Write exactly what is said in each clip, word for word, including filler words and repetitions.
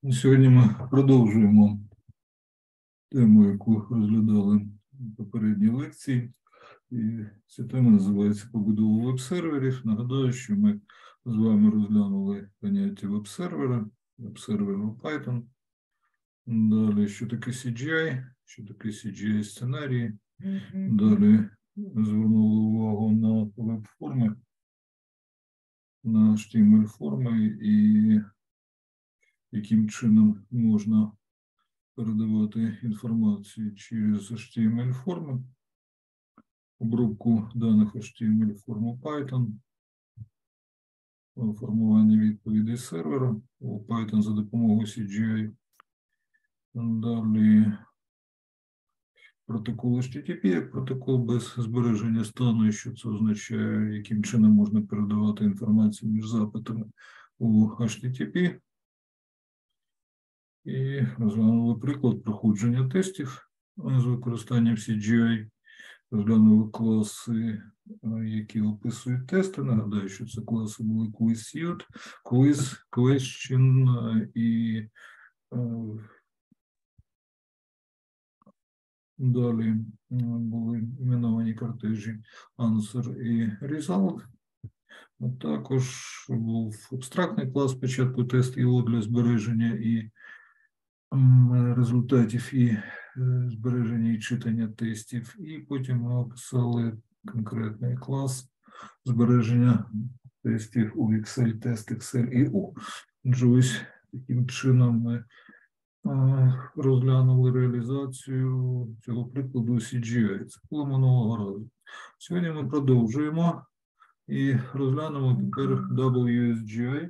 Сьогодні ми продовжуємо тему, яку розглядали в попередній лекції. І ця тема називається «Побудова веб-серверів». Нагадаю, що ми з вами розглянули поняття веб-сервера, веб-сервера Python. Далі, що таке сі джі ай, що таке сі джі ай-сценарії. Mm-hmm. Далі звернули увагу на веб-форми, на ейч ті ем ель-форми і яким чином можна передавати інформацію через ейч ті ем ель-форми, обробку даних ейч ті ем ель-форм у Python, формування відповідей сервера у Python за допомогою сі джі ай. Далі протокол ейч ті ті пі, як протокол без збереження стану, і що це означає, яким чином можна передавати інформацію між запитами у ейч ті ті пі. І розглянули приклад проходження тестів з використанням сі джі ай. Розглянули класи, які описують тести. Нагадаю, що це класи були QuizSuite, Quiz, Question і далі були іменовані кортежі Answer і Result. А також був абстрактний клас спочатку тест ай о для збереження і результатів і збереження і читання тестів, і потім ми описали конкретний клас збереження тестів у Excel, тест Excel і у Juice. Таким чином ми розглянули реалізацію цього прикладу сі джі ай. Це було минулого разу. Сьогодні ми продовжуємо і розглянемо тепер дабл ю ес джі ай.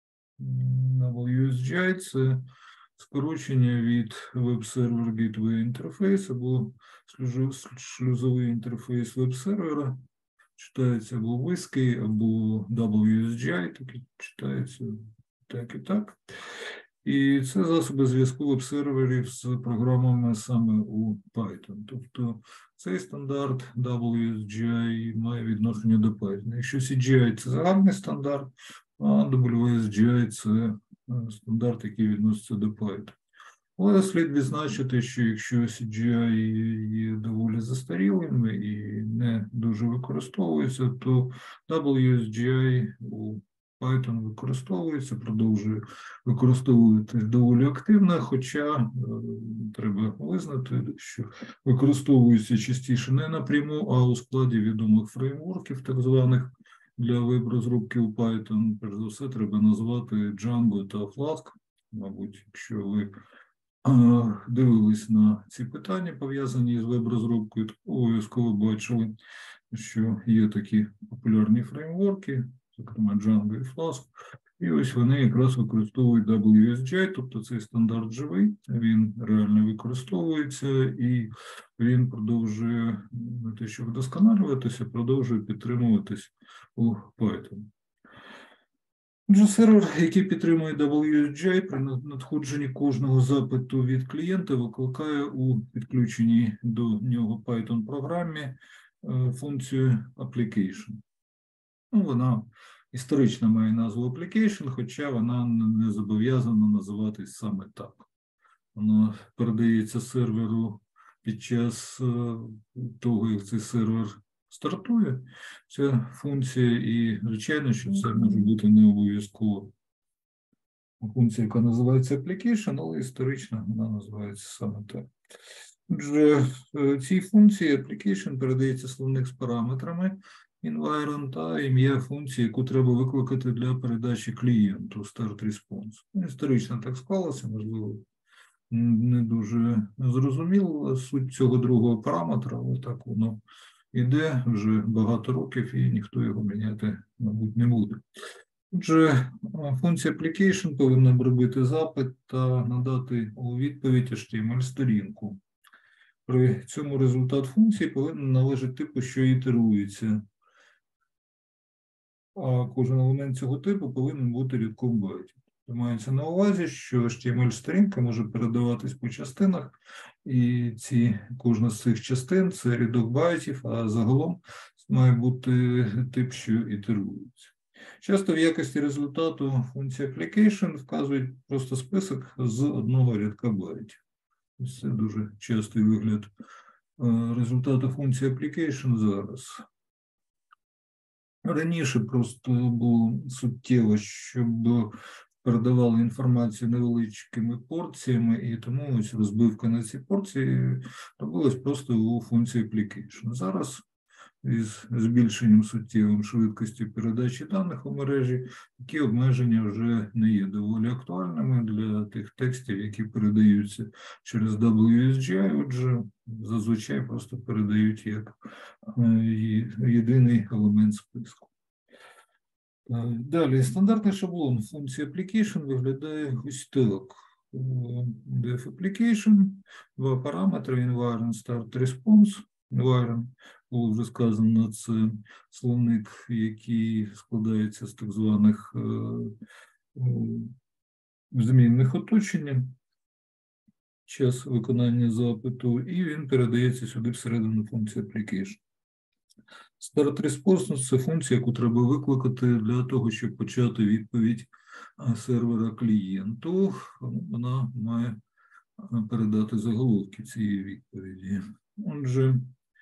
дабл ю ес джі ай – це скорочення від Web-Server Gateway Interface або шлюзовий інтерфейс веб-сервера. Читається або виски, або дабл ю ес джі ай, так і читається так і так. І це засоби зв'язку веб-серверів з програмами саме у Python. Тобто цей стандарт дабл ю ес джі ай має відношення до Python. Якщо сі джі ай – це загальний стандарт, а дабл ю ес джі ай – це стандарт, який відноситься до Python. Але слід відзначити, що якщо сі джі ай є доволі застарілим і не дуже використовується, то дабл ю ес джі ай у Python використовується, продовжує використовуватись доволі активно, хоча е, треба визнати, що використовується частіше не напряму, а у складі відомих фреймворків, так званих, для веб-розробки у Python. Перш за все, треба назвати Django та Flask. Мабуть, якщо ви е, дивились на ці питання, пов'язані з веб-розробкою, то обов'язково бачили, що є такі популярні фреймворки, зокрема Django і Flask, і ось вони якраз використовують дабл ю ес джі ай, тобто цей стандарт живий, він реально використовується і він продовжує не те, що вдосконалюватися, продовжує підтримуватись у Python. Отже, сервер, який підтримує дабл ю ес джі ай, при надходженні кожного запиту від клієнта викликає у підключеній до нього Python-програмі функцію application. Ну, вона історично має назву application, хоча вона не зобов'язана називатись саме так. Вона передається серверу під час того, як цей сервер стартує, ця функція, і, звичайно, що це може бути не обов'язково функція, яка називається application, але історично вона називається саме так. Отже, цій функції application передається словник з параметрами environment та ім'я функції, яку треба викликати для передачі клієнту start response. Історично так склалося, можливо, не дуже зрозуміло суть цього другого параметра, але так воно іде вже багато років і ніхто його міняти, мабуть, не буде. Отже, функція application повинна обробити запит та надати у відповідь ейч ті ем ель-сторінку. При цьому результат функції повинен належати типу, що ітерується. А кожен елемент цього типу повинен бути рядком байтів. Мається на увазі, що ейч ті ем ель-сторінка може передаватись по частинах, і ці, кожна з цих частин – це рядок байтів, а загалом має бути тип, що ітерується. Часто в якості результату функції application вказують просто список з одного рядка байтів. Це дуже частий вигляд результату функції application зараз. Раніше просто було суттєво, щоб передавали інформацію невеличкими порціями, і тому ось розбивка на ці порції робилась просто у функції application. Зараз із збільшенням суттєвим швидкості передачі даних у мережі, такі обмеження вже не є доволі актуальними для тих текстів, які передаються через дабл ю ес джі ай, отже, зазвичай просто передають як єдиний елемент списку. Далі, стандартний шаблон функції application виглядає ось так. def application, два параметри, environment, start, response. Environment, було вже сказано, це словник, який складається з так званих е, е, змінних оточення, час виконання запиту, і він передається сюди всередину функції application. Start response – це функція, яку треба викликати для того, щоб почати відповідь сервера клієнту. Вона має передати заголовки цієї відповіді. Отже,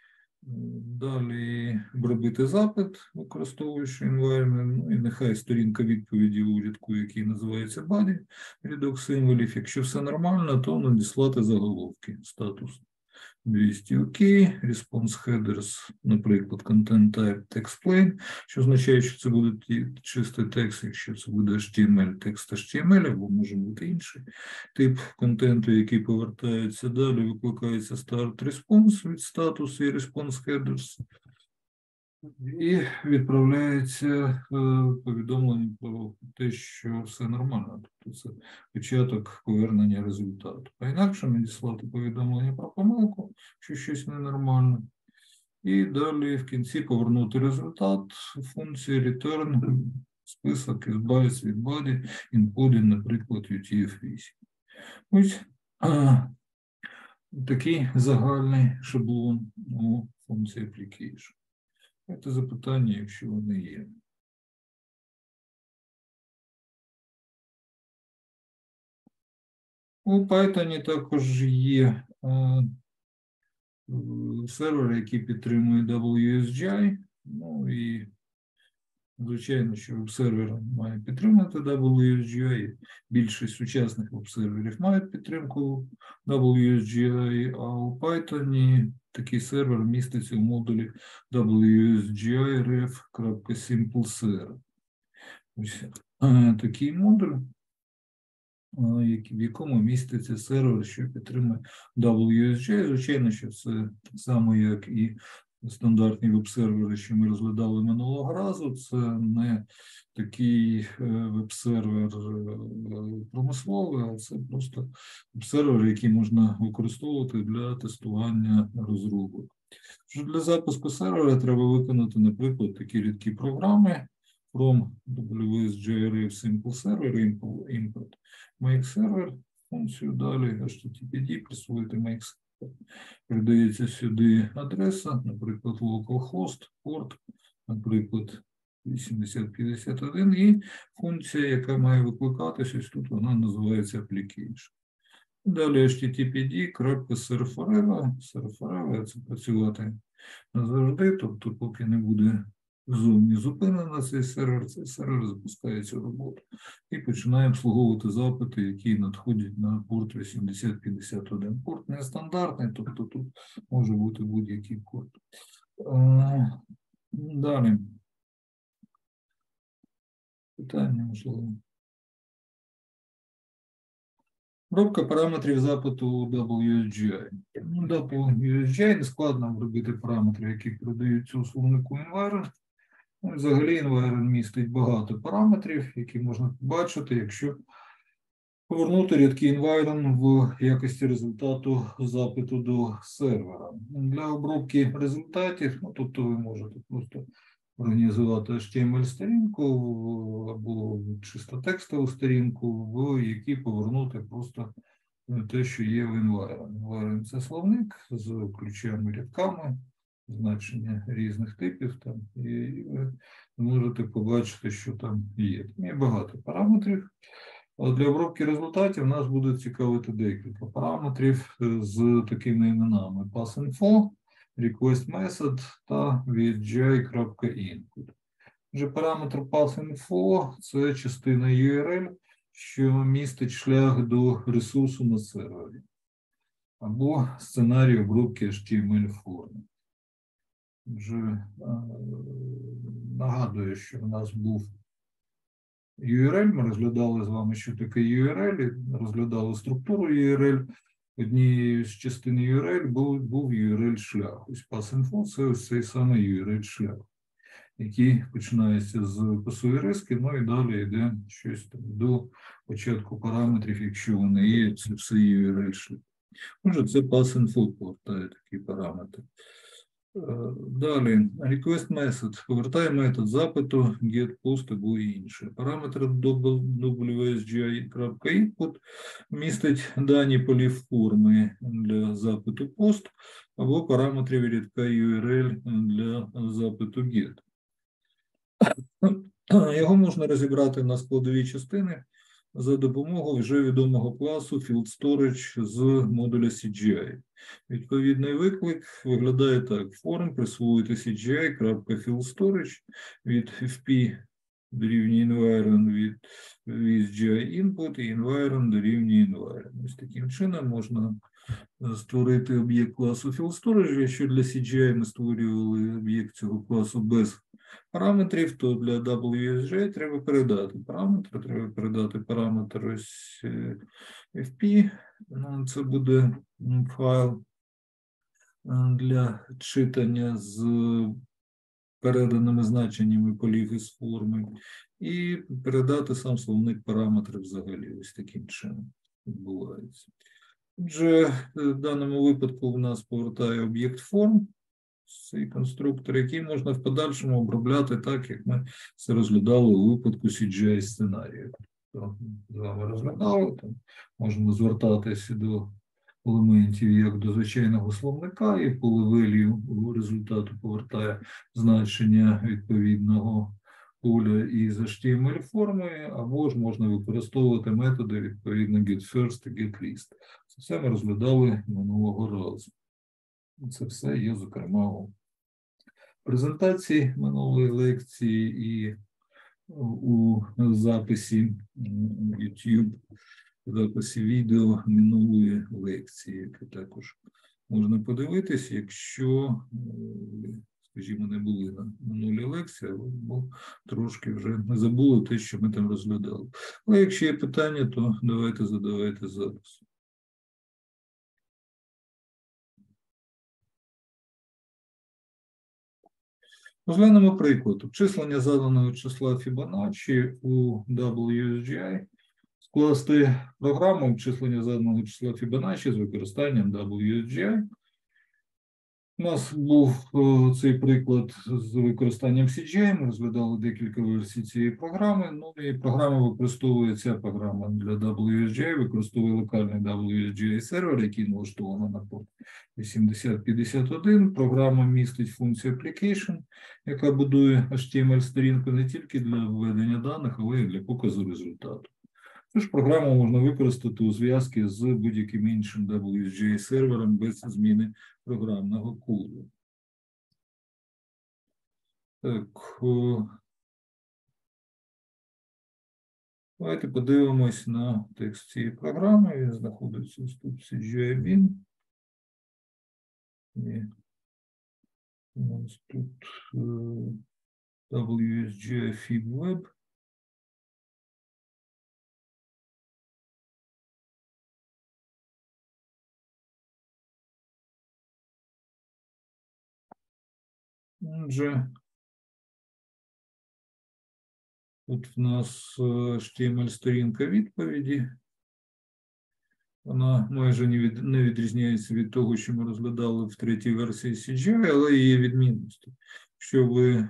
далі обробити запит, використовуючи environment, ну і нехай сторінка відповіді у рядку, який називається body, рядок символів. Якщо все нормально, то надіслати заголовки, статус двісті ОК, response headers, наприклад, content type text plain, що означає, що це буде чистий текст, якщо це буде ейч ті ем ель, текст ейч ті ем ель, або може бути інший тип контенту, який повертається. Далі викликається start response від статусу і response headers, і відправляється повідомлення про те, що все нормально. Тобто це початок повернення результату. А інакше надіслати повідомлення про помилку, що щось ненормально. І далі в кінці повернути результат функції return, список із bytes від body, encoding, наприклад, ю ті еф вісім. Ось а, такий загальний шаблон у функції application. Це запитання, якщо вони є. У Python також є е, сервер, який підтримує дабл ю ес джі ай. Ну і, звичайно, що веб-сервер має підтримувати дабл ю ес джі ай. Більшість сучасних веб-серверів мають підтримку дабл ю ес джі ай, а у Python такий сервер міститься у модулі дабл ю ес джі ай ref.simpleserver. Ось такий модуль, в якому міститься сервер, що підтримує дабл ю ес джі ай. Звичайно, що це так само, як і стандартні веб-сервери, що ми розглядали минулого разу. Це не такий веб-сервер промисловий, а це просто веб-сервер, який можна використовувати для тестування розробок. Для запуску сервера треба виконати, наприклад, такі рідкі програми from дабл ю ес джі ай ref simple server import make server функцію, далі ейч ті ті пі ді присвоїти make server. Передається сюди адреса, наприклад, localhost, порт, наприклад, вісімдесят п'ятдесят один, і функція, яка має викликатися, ось тут вона називається application. Далі ейч ті ті пі ді .serve serve, це працювати назавжди, тобто поки не буде зовні зупинено цей сервер, цей сервер запускає цю роботу і починає обслуговувати запити, які надходять на порт вісімдесят п'ятдесят один. Порт нестандартний, тобто тут може бути будь-який порт. Далі. Питання, можливо. Обробка параметрів запиту дабл ю ес джі ай. Ну, дабл ю ес джі ай не складно обробити параметри, які передаються у словнику environment. Ну, взагалі environment містить багато параметрів, які можна побачити, якщо повернути рядки environment в якості результату запиту до сервера. Для обробки результатів, ну, тобто ви можете просто організувати ейч ті ем ель-сторінку або чисто текстову сторінку, в якій повернути просто те, що є в environment. Environment – це словник з ключовими рядками, значення різних типів, там, і ви можете побачити, що там є. Там є багато параметрів. А для обробки результатів нас буде цікавити декілька параметрів з такими іменами: pass.info, request.method та vgi.input. Отже, параметр pass.info – це частина ю ар ел, що містить шлях до ресурсу на сервері, або сценарій обробки ейч ті ем ель-форми. Отже, нагадую, що в нас був ю ар ел, ми розглядали з вами, що таке ю ар ел, розглядали структуру ю ар ел. Однією з частин ю ар ел був, був ю ар ел-шлях. Ось pass.info – це ось цей самий ю ар ел-шлях, який починається з пасової риски, ну і далі йде щось там до початку параметрів, якщо вони є, це все ю ар ел-шлях. Отже, це pass.info повертає такий параметр. Далі, request method повертає метод запиту, get, post або інше. Параметр wsgi.input містить дані полів форми для запиту post або параметрів рядка ю ар ел для запиту get. Його можна розібрати на складові частини за допомогою вже відомого класу FieldStorage з модуля сі джі ай. Відповідний виклик виглядає так: form присвоїти cgi.fieldStorage від еф пі дорівнює environ від wsgi.input і environ дорівнює environ. Ось таким чином можна створити об'єкт класу FieldStorage. Якщо для сі джі ай ми створювали об'єкт цього класу без параметрів, то для дабл ю ес джі треба передати параметри, треба передати параметр ось еф пі, ну, це буде файл для читання з переданими значеннями полів із форми, і передати сам словник параметрів взагалі. Ось таким чином відбувається. Отже, в даному випадку в нас повертає об'єкт форм, цей конструктор, який можна в подальшому обробляти так, як ми це розглядали у випадку сі джі ай сценарію. З вами розглядали, там можемо звертатися до елементів як до звичайного словника, і по левелі результату повертає значення відповідного поля із ейч ті ем ель-формою, або ж можна використовувати методи відповідно getFirst і getList. Це все ми розглядали минулого разу. Це все є, зокрема, у презентації минулої лекції і у записі YouTube, записі відео минулої лекції, яке також можна подивитись, якщо, скажімо, не були на минулій лекції, бо трошки вже не забули те, що ми там розглядали. Але якщо є питання, то давайте задавайте зараз. Розглянемо приклад. Обчислення заданого числа Fibonacci у дабл ю ес джі ай. Скласти програму обчислення заданого числа Fibonacci з використанням дабл ю ес джі ай. У нас був о, цей приклад з використанням сі джі ай. Ми розглядали декілька версій цієї програми. Ну і програма використовує, ця програма для дабл ю ес джі ай використовує локальний дабл ю ес джі ай сервер, який налаштований на порт вісімдесят п'ятдесят один. Програма містить функцію application, яка будує ейч ті ем ель-сторінку не тільки для введення даних, але й для показу результату. Тож програму можна використати у зв'язку з будь-яким іншим дабл ю ес джі ай сервером без зміни програмного коду. Так, о... давайте подивимось на текст цієї програми. Він знаходиться тут в сі джі ай bin. І у нас тут дабл ю ес джі ай FibWeb. Отже, тут в нас ейч ті ем ель-сторінка відповіді. Вона майже не, від, не відрізняється від того, що ми розглядали в третій версії сі джі ай, але є відмінності. Якщо ви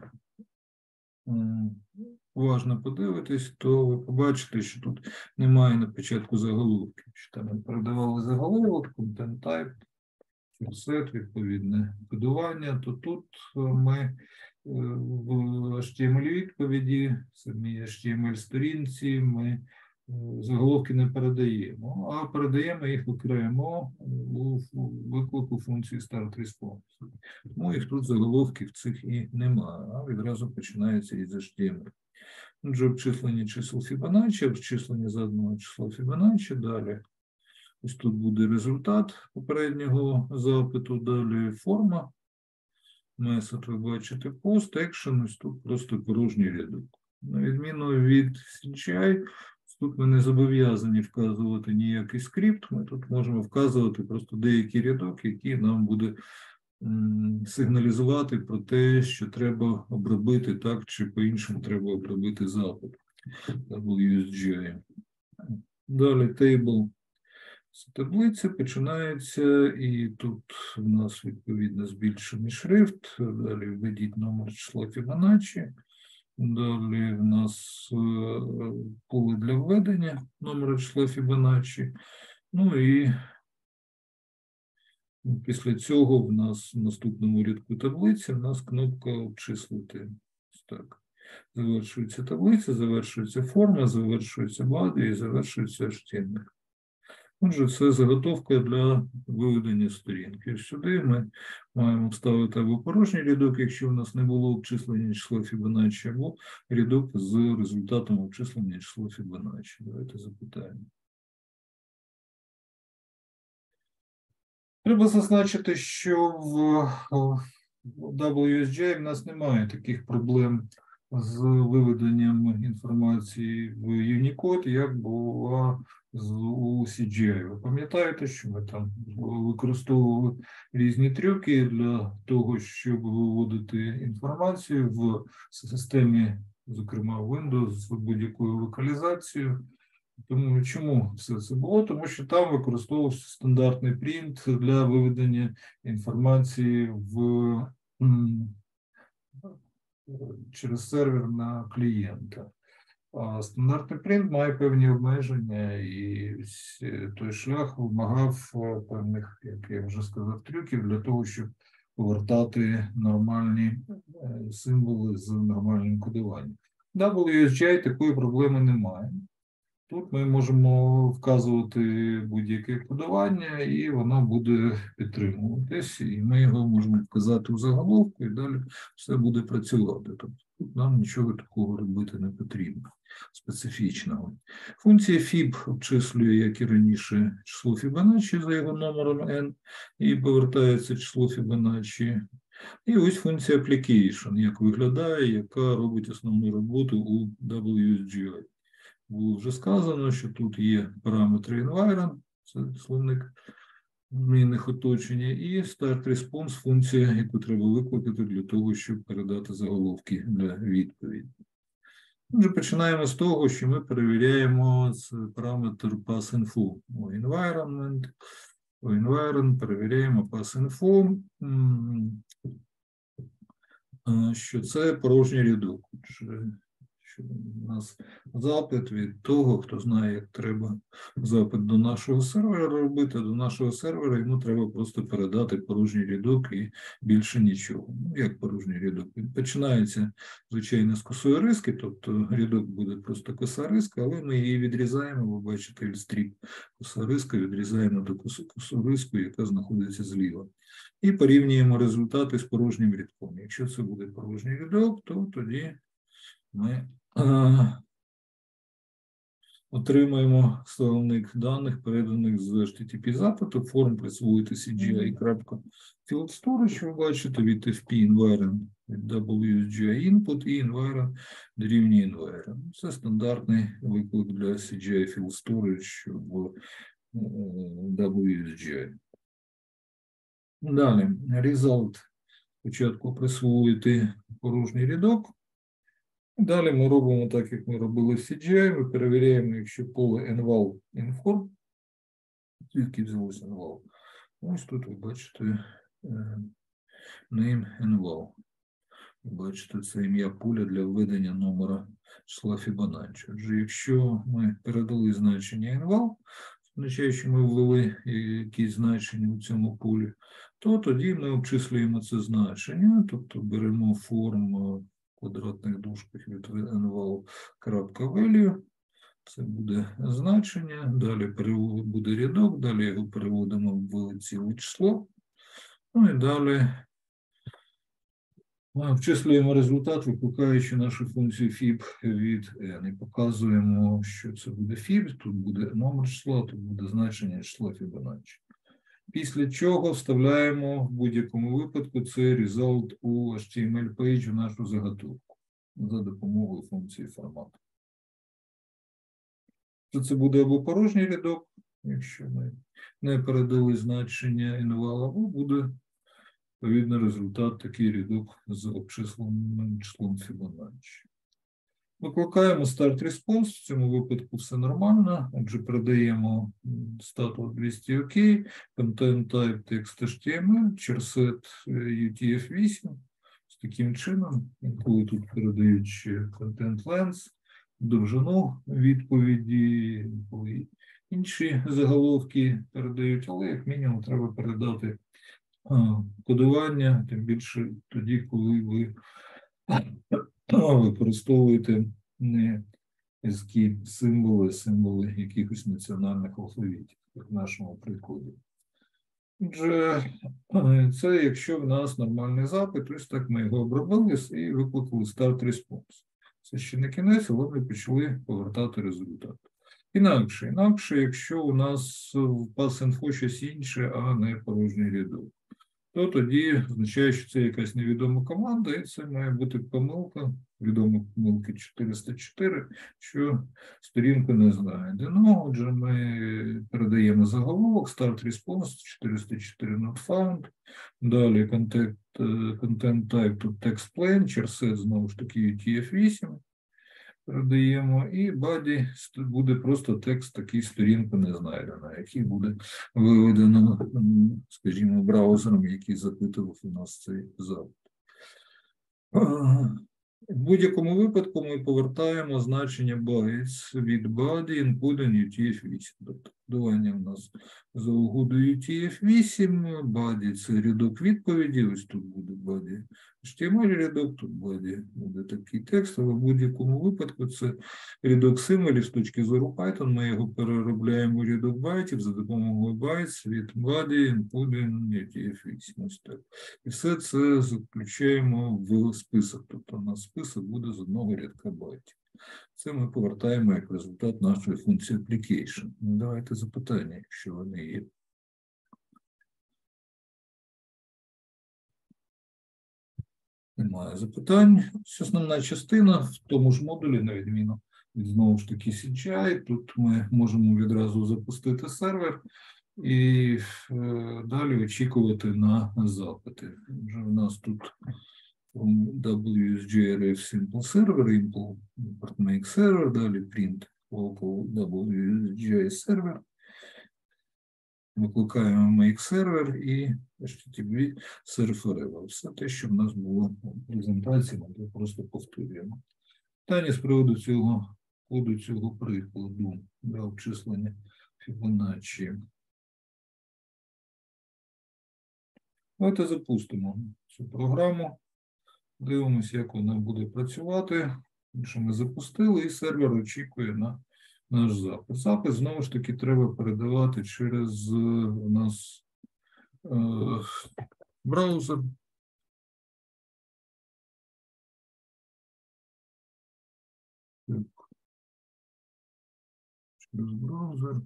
уважно подивитесь, то ви побачите, що тут немає на початку заголовки. Що там ми передавали заголовок, content type, філсет, відповідне кодування, то тут ми в ейч ті ем ель-відповіді, самій ейч ті ем ель-сторінці ми заголовки не передаємо, а передаємо їх окремо у виклику функції start-response. Тому їх тут заголовків цих і немає, а відразу починається із ейч ті ем ель. Отже, обчислення чисел Фібоначчі, обчислення заданого числа Фібоначчі, далі. Ось тут буде результат попереднього запиту, далі форма. Месед ви бачите post, action, ось тут просто порожній рядок. На відміну від сі джі ай, тут ми не зобов'язані вказувати ніякий скрипт, ми тут можемо вказувати просто деякий рядок, який нам буде м, сигналізувати про те, що треба обробити так, чи по-іншому треба обробити запит. дабл ю ес джі ай. Далі table. З таблиці починається, і тут у нас відповідно збільшений шрифт, далі введіть номер числа Фібоначчі, далі в нас поле для введення номера числа Фібоначчі, ну і після цього в нас в наступному рядку таблиці в нас кнопка обчислити. Так. Завершується таблиця, завершується форма, завершується body і завершується ейч ті ем ель. Отже, це заготовка для виведення сторінки. Сюди ми маємо вставити або порожній рядок, якщо у нас не було обчислення числа Фібоначчі, або рядок з результатом обчислення числа Фібоначчі. Давайте запитаємо. Треба зазначити, що в дабл ю ес джі ай в нас немає таких проблем з виведенням інформації в Unicode, як була у сі джі ай. Ви пам'ятаєте, що ми там використовували різні трюки для того, щоб виводити інформацію в системі, зокрема Windows, з будь-якою локалізацією. Тому чому все це було? Тому що там використовувався стандартний принт для виведення інформації в через сервер на клієнта. А стандартний принт має певні обмеження, і той шлях вимагав певних, як я вже сказав, трюків для того, щоб повертати нормальні символи з нормальним кодуванням. В дабл ю ес джі ай такої проблеми немає. Тут ми можемо вказувати будь-яке кодування, і воно буде підтримуватись, і ми його можемо вказати у заголовку, і далі все буде працювати. Тобто тут нам нічого такого робити не потрібно, специфічного. Функція fib обчислює, як і раніше, число Фібоначчі за його номером n, і повертається число Фібоначчі. І ось функція application, як виглядає, яка робить основну роботу у дабл ю ес джі ай. Було вже сказано, що тут є параметри environment, це словник змінних оточення, і start-response функція, яку треба викликати для того, щоб передати заголовки для відповіді. Отже, починаємо з того, що ми перевіряємо параметр pass.info у environment. У environment перевіряємо pass.info, що це порожній рядок. У нас запит від того, хто знає, як треба запит до нашого сервера робити, до нашого сервера йому треба просто передати порожній рядок і більше нічого. Ну, як порожній рядок? Він починається, звичайно, з косої риски, тобто рядок буде просто коса риска, але ми її відрізаємо, ви бачите, ільстріп. Коса риска відрізаємо до косу риску, яка знаходиться зліва. І порівнюємо результати з порожнім рядком. Якщо це буде порожній рядок, то тоді ми отримаємо словник даних, переданих з ейч ті ті пі запиту, форм присвоїти сі джі ай.fieldStorage, ви бачите, від еф пі environment, від дабл ю ес джі ай input і environment дорівнює environment. Це стандартний виклик для сі джі ай FieldStorage в дабл ю ес джі ай. Далі, result спочатку присвоїти порожній рядок. Далі ми робимо так, як ми робили в сі джі ай, ми перевіряємо, якщо поле enval inform, звідки взялося enval. Ось тут ви бачите name enval. Ви бачите, це ім'я поля для введення номера числа Фібоначчі. Отже, якщо ми передали значення enval, означає, що ми ввели якісь значення у цьому полі, то тоді ми обчислюємо це значення, тобто беремо форму квадратних дужках від enval.value, це буде значення, далі буде рядок, далі його переводимо в ціле число, ну і далі обчислюємо результат, викликаючи нашу функцію фіб від n. І показуємо, що це буде фіб, тут буде номер числа, тут буде значення числа Фібоначчі. Після чого вставляємо в будь-якому випадку цей result у ейч ті ем ель-пейдж у нашу заготовку за допомогою функції формату. Це буде або порожній рядок, якщо ми не передали значення enval, або буде відповідно, результат такий рядок з обчисленим числом Фібоначчі. Викликаємо start response, в цьому випадку все нормально, отже, передаємо status двісті ОК, content type text ейч ті ем ель, charset ю ті еф вісім, з таким чином, коли тут передають ще content length, довжину відповіді, коли інші заголовки передають, але як мінімум треба передати кодування, тим більше тоді, коли ви використовуєте не езкі символи, символи якихось національних алфавітів, як в нашому прикладі. Отже, це якщо в нас нормальний запит, ось так ми його обробили і викликали start response. Це ще не кінець, але ми почали повертати результат. Інакше, інакше, якщо у нас в pass-info щось інше, а не порожній рядок, то тоді означає, що це якась невідома команда, і це має бути помилка, відома помилка чотириста чотири, що сторінку не знайдено. Отже, ми передаємо заголовок, start response, чотириста чотири not found, далі content, content type, тут text plain, charset, знову ж таки, ю ті еф вісім, передаємо, і body буде просто текст, такий сторінку не знайдено, який буде виведено, скажімо, браузером, який запитував у нас цей запит. В будь-якому випадку ми повертаємо значення bytes від body encoding ю ті еф вісім. Тобто кодування в нас за угодою ю ті еф вісім, body – це рядок відповіді, ось тут буде body ейч ті ем ель рядок, тут body буде такий текст, але в будь-якому випадку це рядок символів з точки зору Python, ми його переробляємо в рядок байтів за допомогою bytes від body encoding ю ті еф вісім. Ось так. І все це заключаємо в список, тобто у нас список буде з одного рядка байтів. Це ми повертаємо як результат нашої функції application. Ну, давайте запитання, якщо вони є. Немає запитань. Основна частина в тому ж модулі, на відміну від, знову ж таки, сі джі ай. Тут ми можемо відразу запустити сервер і е, далі очікувати на запити. Вже у нас тут дабл ю ес джі ар еф simple server, import make server, далі print local дабл ю ес джі ай server. Викликаємо make server і ейч ті ті пі server forever. Все те, що в нас було в презентації, ми просто повторюємо. Питання з приводу цього коду, цього прикладу для обчислення Фібоначчі. Давайте запустимо цю програму. Дивимося, як вона буде працювати. Що ми запустили, і сервер очікує на наш запит. Запит, знову ж таки, треба передавати через у нас е, браузер. Так. Через браузер.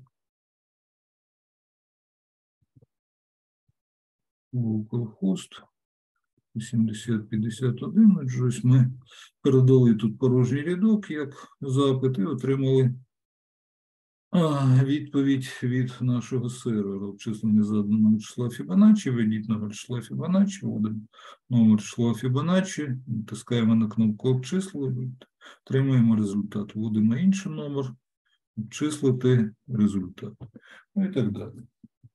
Localhost сімдесят п'ятдесят один. Отже, ось ми передали тут порожній рядок як запит і отримали а, відповідь від нашого сервера. Обчислення заданого числа Фібоначчі, введіть номер числа Фібоначчі, вводимо номер числа Фібоначчі, натискаємо на кнопку обчислення, отримуємо результат. Вводимо інший номер, обчислити результат. Ну і так далі.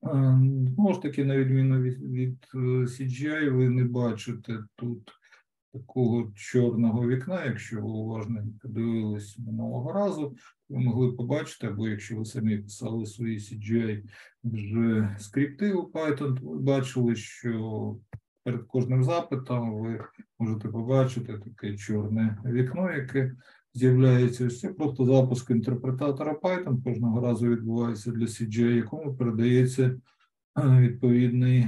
Знову ж таки, на відміну від, від сі джі ай, ви не бачите тут такого чорного вікна, якщо ви уважно подивились минулого разу, ви могли побачити, або якщо ви самі писали свої сі джі ай вже скрипти у Python, ви бачили, що перед кожним запитом ви можете побачити таке чорне вікно, яке з'являється. Ось це просто запуск інтерпретатора Python, кожного разу відбувається для сі джі ай, якому передається відповідний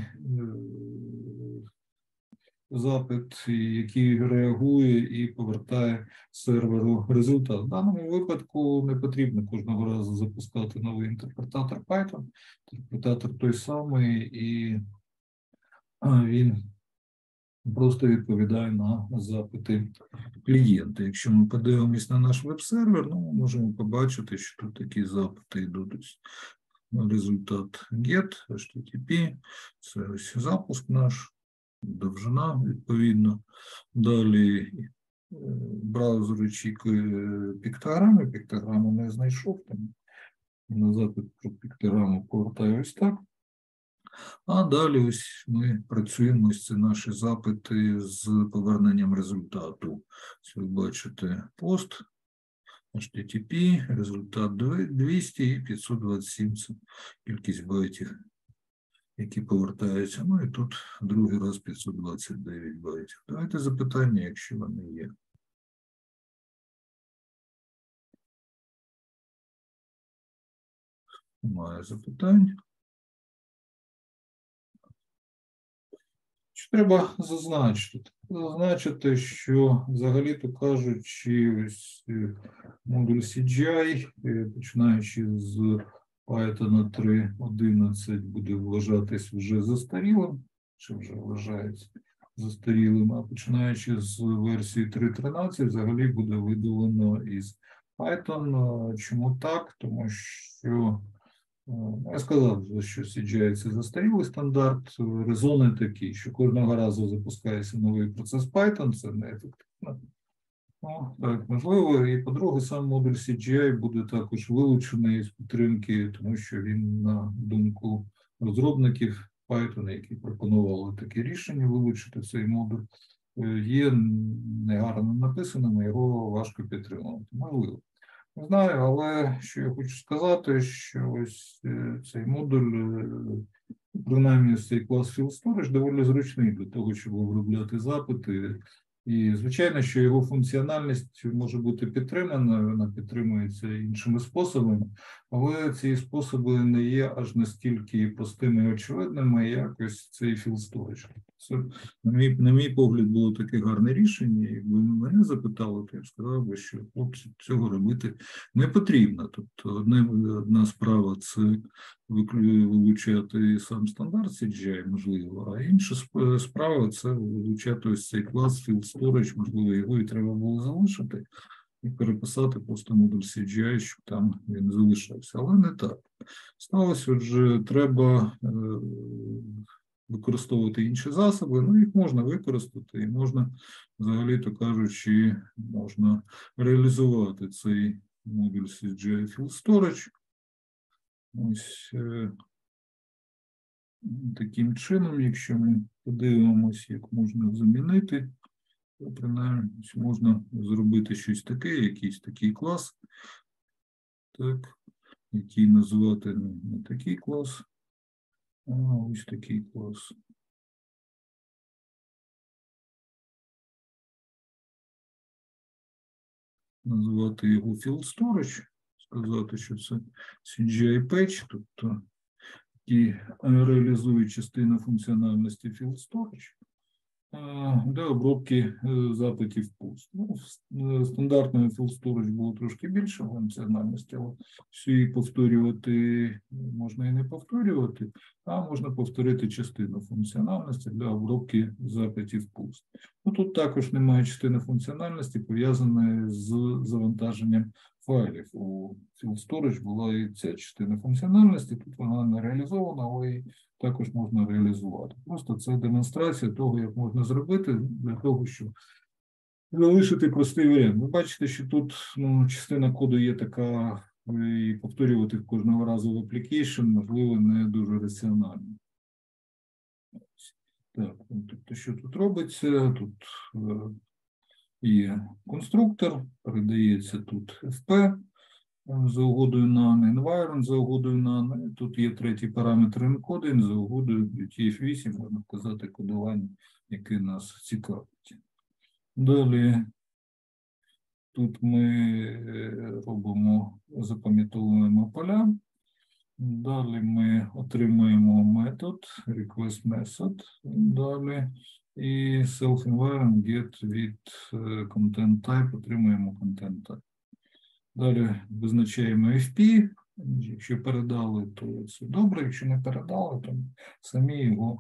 запит, який реагує і повертає серверу результат. В даному випадку не потрібно кожного разу запускати новий інтерпретатор Python. Інтерпретатор той самий, і він просто відповідає на запити клієнта. Якщо ми подивимось на наш веб-сервер, ну, ми можемо побачити, що тут такі запити йдуть. Результат get, ейч ті ті пі, це ось запуск наш, довжина, відповідно. Далі браузер очікує піктограми, піктограму не знайшов, там на запит про піктограму повертаю ось так. А далі ось ми працюємо, ось це наші запити з поверненням результату. Ось ви бачите пост, ейч ті ті пі, результат двісті і п'ятсот двадцять сім, це кількість байтів, які повертаються. Ну і тут другий раз п'ятсот двадцять дев'ять байтів. Давайте запитання, якщо вони є. Немає запитань. Що треба зазначити? Зазначити, що взагалі-то кажучи, ось модуль сі джі ай, починаючи з Python три точка одинадцять, буде вважатись вже застарілим, чи вже вважається застарілим, а починаючи з версії три точка тринадцять, взагалі буде видалено із Python. Чому так? Тому що я сказав, що сі джі ай – це застарілий стандарт, резони такі, що кожного разу запускається новий процес Python, це неефективно. Ну, так, можливо. І, по-друге, сам модуль сі джі ай буде також вилучений з підтримки, тому що він, на думку розробників Python, які пропонували таке рішення вилучити цей модуль, є негарно написаним, його важко підтримувати. Можливо. Не знаю, але що я хочу сказати, що ось цей модуль, принаймні цей клас FieldStorage, доволі зручний для того, щоб обробляти запити. І, звичайно, що його функціональність може бути підтримана, вона підтримується іншими способами, але ці способи не є аж настільки простими і очевидними, як ось цей FieldStorage. Це, на мій, на мій погляд, було таке гарне рішення. Якби мене запитали, то я б сказав би, що хлопці, цього робити не потрібно. Тобто одне, одна справа – це вилучати сам стандарт сі джі ай, можливо, а інша справа – це вилучати ось цей клас FieldStorage, можливо, його і треба було залишити і переписати просто модуль сі джі ай, щоб там він залишався. Але не так. Сталося, отже, треба е, використовувати інші засоби, ну їх можна використати і можна, взагалі-то кажучи, можна реалізувати цей модуль сі джі ай FieldStorage. Ось е, таким чином, якщо ми подивимося, як можна замінити, то принаймні можна зробити щось таке, якийсь такий клас, так, який називати не, не такий клас, а ось такий клас. Назвати його FieldStorage, сказати, що це сі джі ай Patch, тобто які реалізують частину функціональності FieldStorage для обробки запитів пост. Ну, стандартної FieldStorage було трошки більше функціональності, але всі повторювати можна і не повторювати, а можна повторити частину функціональності для обробки запитів пост. Ну, тут також немає частини функціональності, пов'язаної з завантаженням файлів. У FieldStorage була і ця частина функціональності, тут вона не реалізована, але і також можна реалізувати. Просто це демонстрація того, як можна зробити для того, щоб залишити простий варіант. Ви бачите, що тут ну, частина коду є така, і повторювати кожного разу в application, можливо, не дуже раціонально. Так, тобто, що тут робиться? Тут е, є конструктор, передається тут еф пі за угодою none, environment за угодою none. Тут є третій параметр encoding за угодою ю ті еф вісім, можна вказати кодування, яке нас цікавить. Далі тут ми робимо, запам'ятовуємо поля. Далі ми отримуємо метод, request method, далі і self-environment get від content type, отримуємо content type. Далі визначаємо еф пі, якщо передали, то це добре, якщо не передали, то самі його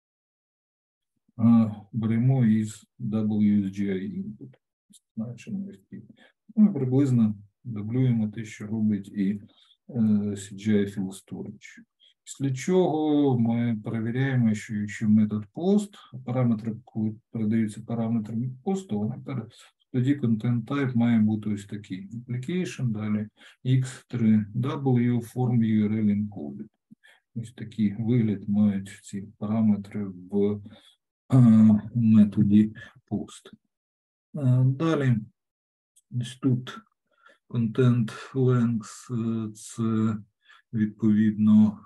а, беремо із дабл ю ес джі ай input, значимо еф пі. Ну, приблизно дублюємо те, що робить і сі джі ай Field Storage. Після чого ми перевіряємо, що якщо метод post, параметри, коли передаються параметрами post, то вони перед... тоді content type має бути ось такий. Application, далі ікс три дабл ю, form ю ар ел encoded. Ось такий вигляд мають ці параметри в а, методі post. А, далі, ось тут content length – це відповідно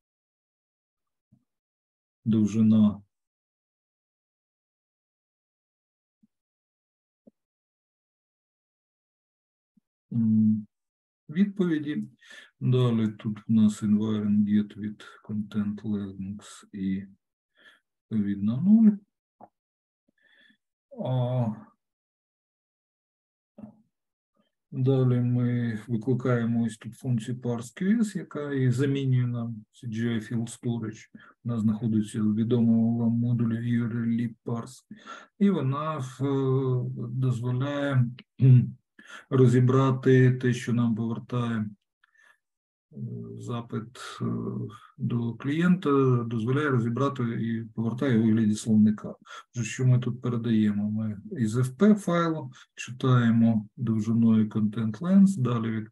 довжина відповіді. Далі тут у нас environment get від content length і відповідно нуль. А далі ми викликаємо ось тут функцію parseQS, яка і замінює нам сі джі ай Field Storage. Вона знаходиться у відомому вам модулі ю ар ел lib parse. І вона дозволяє розібрати те, що нам повертає запит до клієнта, дозволяє розібрати і повертає у вигляді словника. Що ми тут передаємо? Ми із еф пі файлу читаємо довжиною content length, далі від,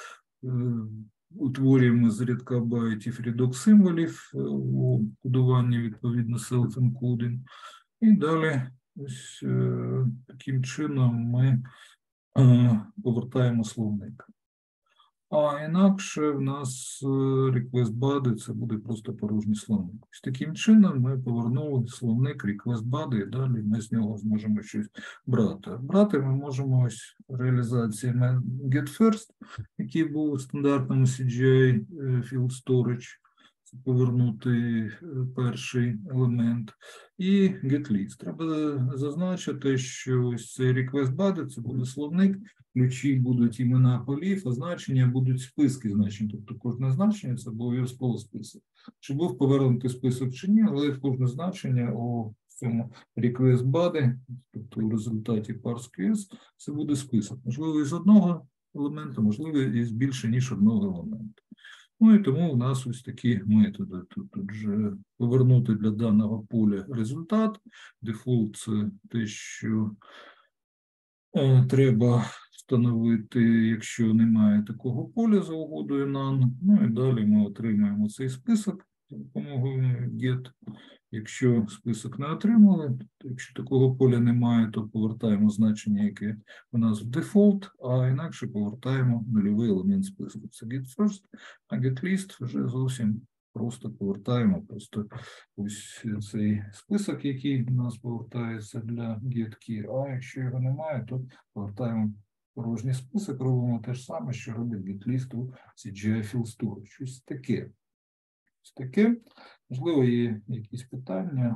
утворюємо з рядка байтів рядок символів у кодуванні відповідно self-encoding. І далі ось таким чином ми повертаємо словник. А інакше в нас request body – це буде просто порожній словник. Ось таким чином ми повернули словник request body, і далі ми з нього зможемо щось брати. Брати ми можемо ось реалізації getFirst, який був у стандартному сі джі ай Field Storage, повернути перший елемент, і getList. Треба зазначити, що ось цей request body – це буде словник, ключі будуть імена полів, а значення будуть списки значень. Тобто кожне значення – це обов'язково список. Чи був повернутий список чи ні, але кожне значення у цьому request body, тобто в результаті parseQS, це буде список. Можливо, із одного елемента, можливо, із більше, ніж одного елемента. Ну і тому у нас ось такі методи. Тут, тут же повернути для даного поля результат. Дефолт – це те, що е, треба встановити, якщо немає такого поля за угодою none. Ну і далі ми отримаємо цей список за допомогою get. Якщо список не отримали, то якщо такого поля немає, то повертаємо значення, яке у нас в дефолт, а інакше повертаємо нульовий елемент списку. Це getFirst, а getList вже зовсім просто повертаємо просто ось цей список, який у нас повертається для getKey, а якщо його немає, то повертаємо порожній список, робимо те ж саме, що робить getList у сі джі ай Field Storage. Щось таке. Ось таке. Можливо, є якісь питання.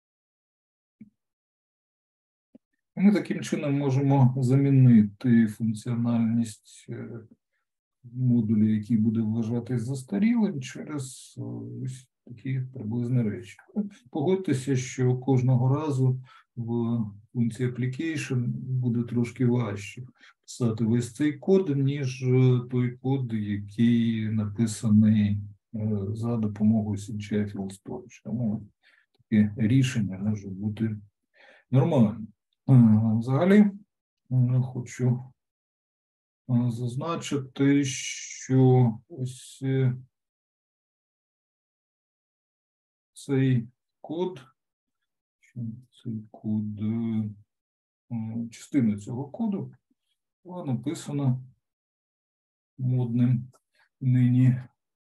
Ми таким чином можемо замінити функціональність модулю, який буде вважатись застарілим, через ось такі приблизні речі. Погодьтеся, що кожного разу в функції application буде трошки важче писати весь цей код, ніж той код, який написаний за допомогою сі джі ай Field Storage. Тому таке рішення може бути нормальним. Взагалі, хочу зазначити, що ось цей код цей код, частина цього коду була написана модним нині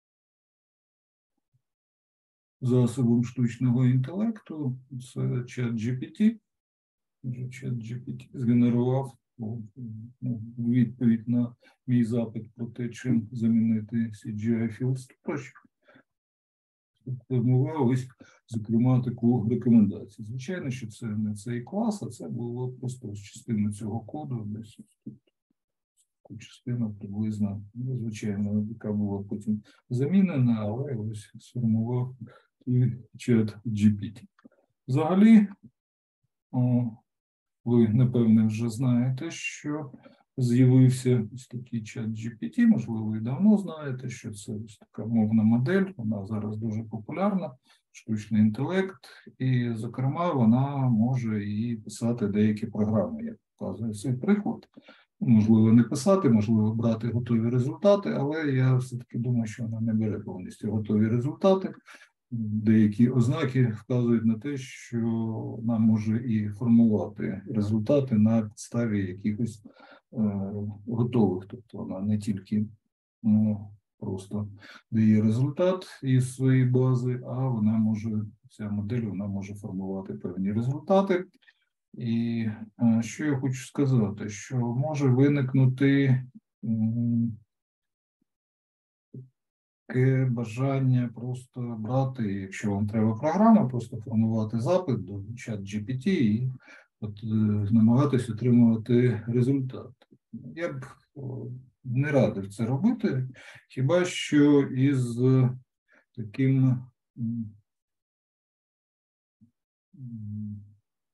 засобом штучного інтелекту. Це ChatGPT. ChatGPT згенерував відповідь на мій запит про те, чим замінити сі джі ай Field Storage. Формував ось, зокрема, таку рекомендацію. Звичайно, що це не цей клас, а це було просто частина цього коду, десь тут частина приблизно, звичайно, яка була потім замінена, але ось сформував і чат джі пі ті. Взагалі, о, ви, напевне, вже знаєте, що з'явився ось такий чат джі пі ті, можливо, ви давно знаєте, що це ось така мовна модель, вона зараз дуже популярна, штучний інтелект, і, зокрема, вона може і писати деякі програми, як показує цей приклад. Можливо, не писати, можливо, брати готові результати, але я все-таки думаю, що вона не бере повністю готові результати. Деякі ознаки вказують на те, що вона може і формувати результати на підставі якихось е, готових. Тобто вона не тільки ну, просто дає результат із своєї бази, а вона може, ця модель, вона може формувати певні результати. І е, що я хочу сказати, що може виникнути м, таке бажання просто брати, якщо вам треба програма, просто формувати запит до чат джі пі ті і от, е, намагатись отримувати результат. Я б о, не радив це робити, хіба що із таким м, м,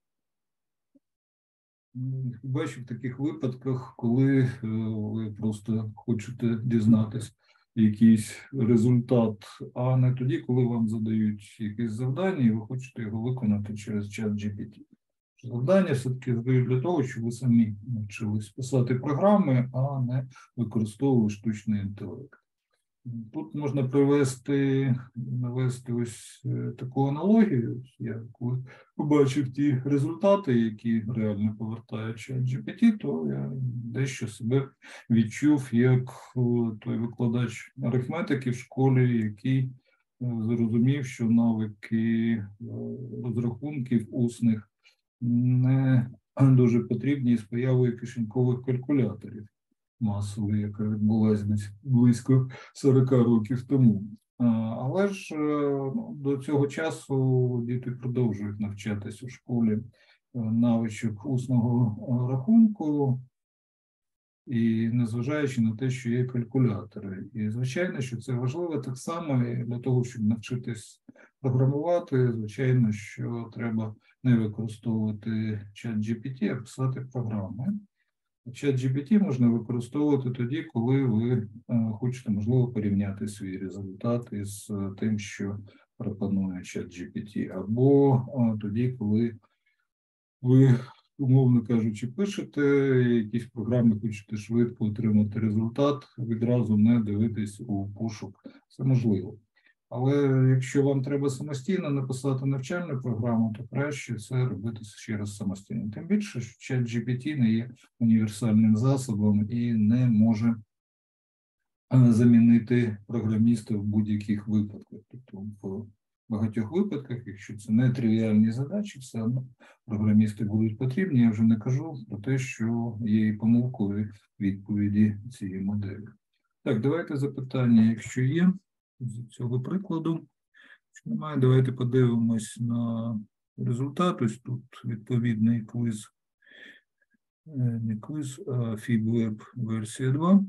хіба що в таких випадках, коли е, ви просто хочете дізнатись якийсь результат, а не тоді, коли вам задають якесь завдання, і ви хочете його виконати через чат джі пі ті. Завдання все-таки здають для того, щоб ви самі навчились писати програми, а не використовували штучний інтелект. Тут можна привести, навести ось таку аналогію. Я коли побачив ті результати, які реально повертає чат джі пі ті, то я дещо себе відчув як той викладач арифметики в школі, який зрозумів, що навики розрахунків усних не дуже потрібні з появою кишенькових калькуляторів масової, яка відбулася десь близько сорок років тому. Але ж ну, до цього часу діти продовжують навчатись у школі навичок усного рахунку, і незважаючи на те, що є калькулятори. І, звичайно, що це важливо так само і для того, щоб навчитись програмувати, звичайно, що треба не використовувати чат джі пі ті, а писати програми. чат джі пі ті можна використовувати тоді, коли ви хочете, можливо, порівняти свій результат із тим, що пропонує чат джі пі ті, або тоді, коли ви, умовно кажучи, пишете якісь програми, хочете швидко отримати результат, відразу не дивитись у пошук. Це можливо. Але якщо вам треба самостійно написати навчальну програму, то краще це робити ще раз самостійно. Тим більше, що чат джі пі ті не є універсальним засобом і не може замінити програміста в будь-яких випадках. Тобто в багатьох випадках, якщо це не тривіальні задачі, все одно програмісти будуть потрібні. Я вже не кажу про те, що є і помилкові відповіді цієї моделі. Так, давайте запитання, якщо є. З цього прикладу. Якщо немає, давайте подивимось на результат. Ось тут відповідний квіз, не квіз, а FibWeb версія два.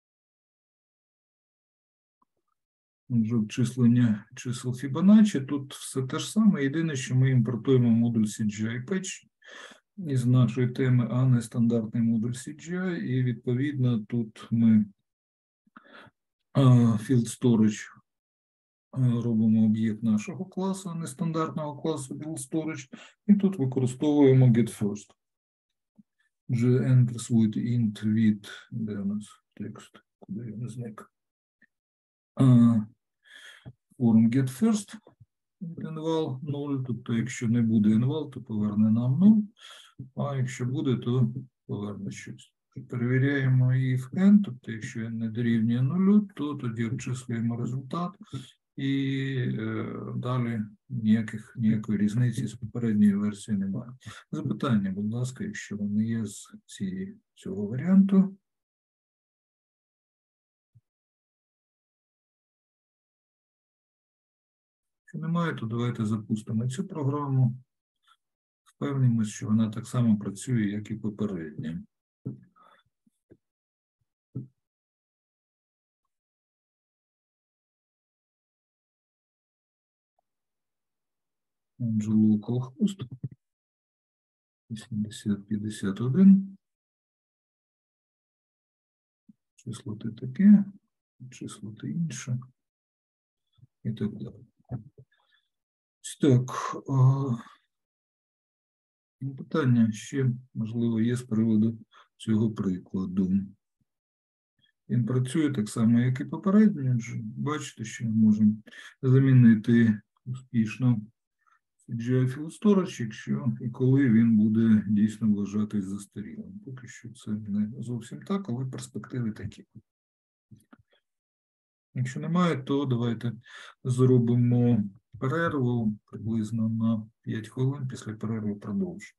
Отже, обчислення чисел Fibonacci. Тут все те ж саме. Єдине, що ми імпортуємо модуль сі джі ай Patch із нашої теми, а не стандартний модуль сі джі ай. І, відповідно, тут ми Field Storage робимо об'єкт нашого класу, а не стандартного класу Field Storage, і тут використовуємо getFirst. Вже enter свій int від, де у нас текст, куди він зник, форм getFirst, Інвал нуль, тобто якщо не буде інвал, то поверне нам нуль, а якщо буде, то поверне щось. Перевіряємо if n, тобто якщо n не дорівнює нулю, то тоді обчислюємо результат і е, далі ніяких, ніякої різниці з попередньою версією немає. Запитання, будь ласка, якщо вони є з цієї, цього варіанту. Якщо немає, то давайте запустимо цю програму. Впевнимось, що вона так само працює, як і попередня. Отже, localhost вісімдесят п'ятдесят один. Число-те таке, число-те інше. І так далі. Так. Питання ще, можливо, є з приводу цього прикладу. Він працює так само, як і попередньо. Бачите, що ми можемо замінити успішно джі ай Field Storage, якщо і коли він буде дійсно вважатись застарілим. Поки що це не зовсім так, але перспективи такі. Якщо немає, то давайте зробимо перерву приблизно на п'ять хвилин, після перерви продовжимо.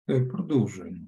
Так, продовжуємо.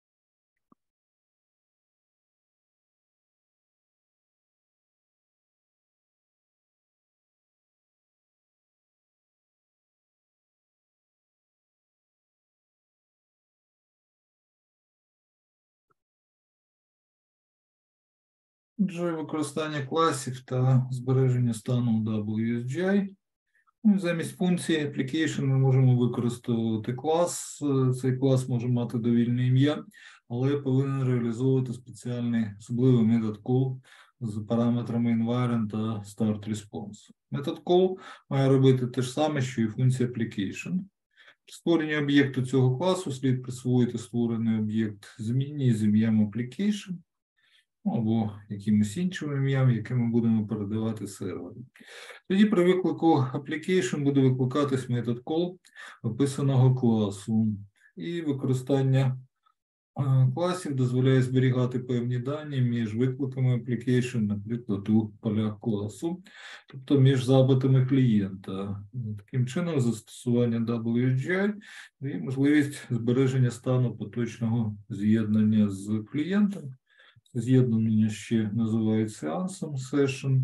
Отже, використання класів та збереження стану дабл ю ес джі ай. Замість функції application ми можемо використовувати клас. Цей клас може мати довільне ім'я, але повинен реалізовувати спеціальний особливий метод call з параметрами environment та start response. Метод call має робити те ж саме, що і функція application. При створенні об'єкту цього класу слід присвоїти створений об'єкт змінній з ім'ям application або якимось іншим ім'ям, яке ми будемо передавати серверу. Тоді при виклику application буде викликатись метод call описаного класу. І використання класів дозволяє зберігати певні дані між викликами application, наприклад, у полях класу, тобто між запитами клієнта. Таким чином, застосування дабл ю ес джі ай дає можливість збереження стану поточного з'єднання з клієнтом. З'єднання ще називають сеансом session.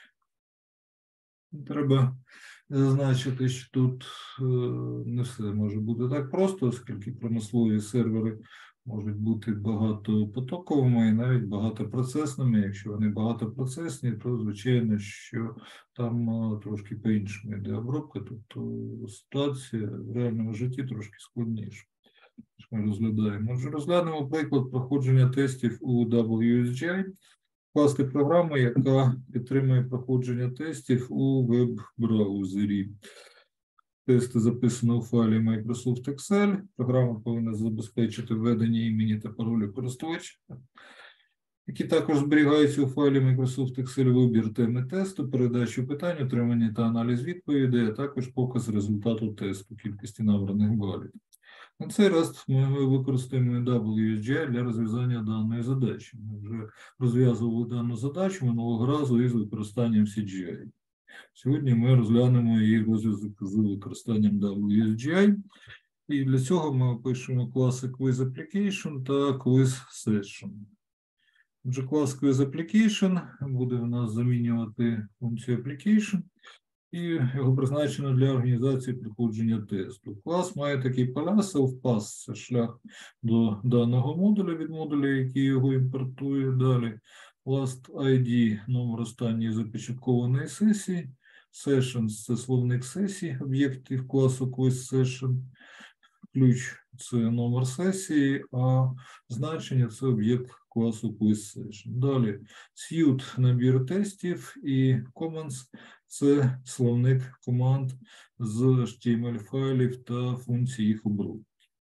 Треба зазначити, що тут не все може бути так просто, оскільки промислові сервери можуть бути багатопотоковими і навіть багатопроцесними. Якщо вони багатопроцесні, то звичайно, що там трошки по-іншому йде обробка, тобто ситуація в реальному житті трошки складніша. Ми розглядаємо. Отже, розглянемо приклад проходження тестів у дабл ю ес джі ай. Класти програму, яка підтримує проходження тестів у веб-браузері. Тести записано у файлі Microsoft Excel. Програма повинна забезпечити введення імені та паролю користувача, які також зберігаються у файлі Microsoft Excel, вибір теми тесту, передачу питань, отримання та аналіз відповідей, а також показ результату тесту, кількості набраних балів. На цей раз ми використаємо дабл ю ес джі ай для розв'язання даної задачі. Ми вже розв'язували дану задачу минулого разу із використанням сі джі ай. Сьогодні ми розглянемо її розв'язок з використанням дабл ю ес джі ай. І для цього ми опишемо класи QuizApplication та QuizSession. Отже, клас QuizApplication буде в нас замінювати функцію application. І його призначено для організації проходження тесту. Клас має такі поля: self-pass – це шлях до даного модуля від модуля, який його імпортує. Далі last ай ді – номер останньої започаткованої сесії. Sessions – це словник сесії об'єктів класу QuizSession. Ключ – це номер сесії, а значення – це об'єкт класу QuizSession. Далі suite – набір тестів і commands – це словник команд з ейч ті ем ель-файлів та функцій їх обробки.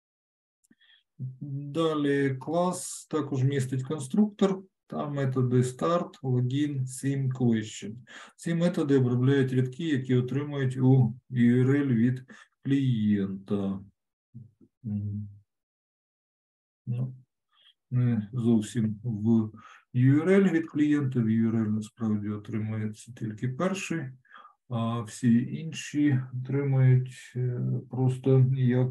Далі клас також містить конструктор та методи start, login, sim, question. Ці методи обробляють рядки, які отримують у ю ар ел від клієнта. Ну, не зовсім в ю ар ел від клієнта, в ю ар ел насправді отримується тільки перший, а всі інші отримують просто як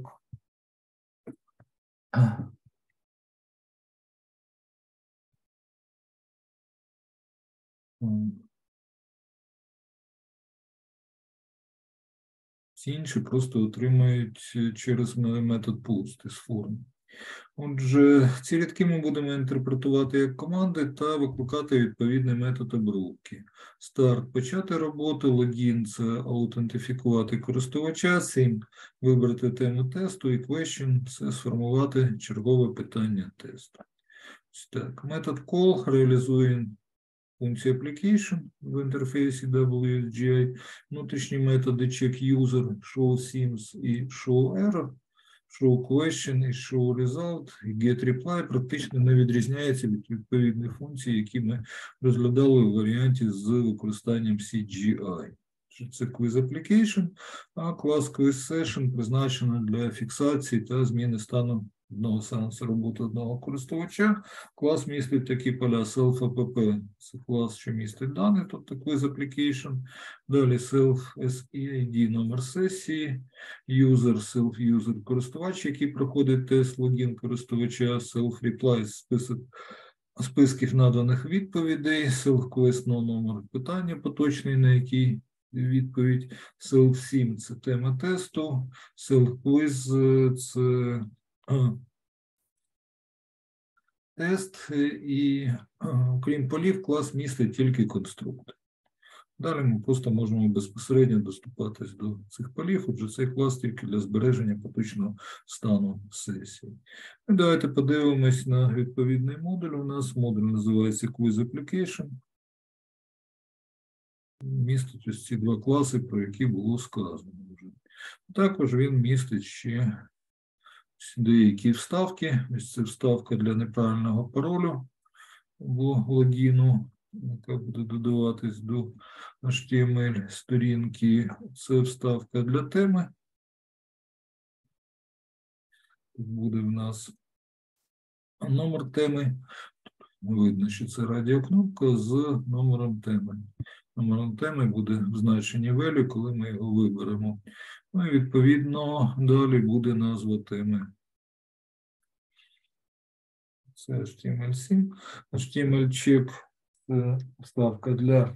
всі інші просто отримають через метод post із форм. Отже, ці рядки ми будемо інтерпретувати як команди та викликати відповідний метод обробки. Старт – почати роботу, логін – це аутентифікувати користувача, sim – вибрати тему тесту і question – це сформувати чергове питання тесту. Ось так. Метод call реалізує функцію application в інтерфейсі дабл ю ес джі ай, внутрішні методи checkUser, showSims і showError. Show question і show result, і get reply практично не відрізняється від відповідних функцій, які ми розглядали у варіанті з використанням сі джі ай. Це QuizApplication, а клас QuizSession призначено для фіксації та зміни стану одного сеансу роботи одного користувача. Клас містить такі поля self-app, це клас, що містить дані, тобто quiz application. Далі self-SEID, номер сесії, user, self-user, користувач, який проходить тест, логін користувача, self-reply, список списків наданих відповідей, self-quest, номер питання поточний, на який відповідь, self-sim – це тема тесту, self-quiz – це тест, і окрім полів, клас містить тільки конструктор. Далі ми просто можемо безпосередньо доступатись до цих полів, отже цей клас тільки для збереження поточного стану сесії. І давайте подивимось на відповідний модуль. У нас модуль називається Quiz Application. Містить ось ці два класи, про які було сказано вже. Також він містить ще деякі вставки. Ось це вставка для неправильного паролю або логіну, яка буде додаватись до ейч ті ем ель-сторінки. Це вставка для теми. Тут буде в нас номер теми. Видно, що це радіокнопка з номером теми. Номером теми буде значення value, коли ми його виберемо. Ну і відповідно далі буде назва теми. Це ейч ті ем ель сім. ейч ті ем ель-чек – це вставка для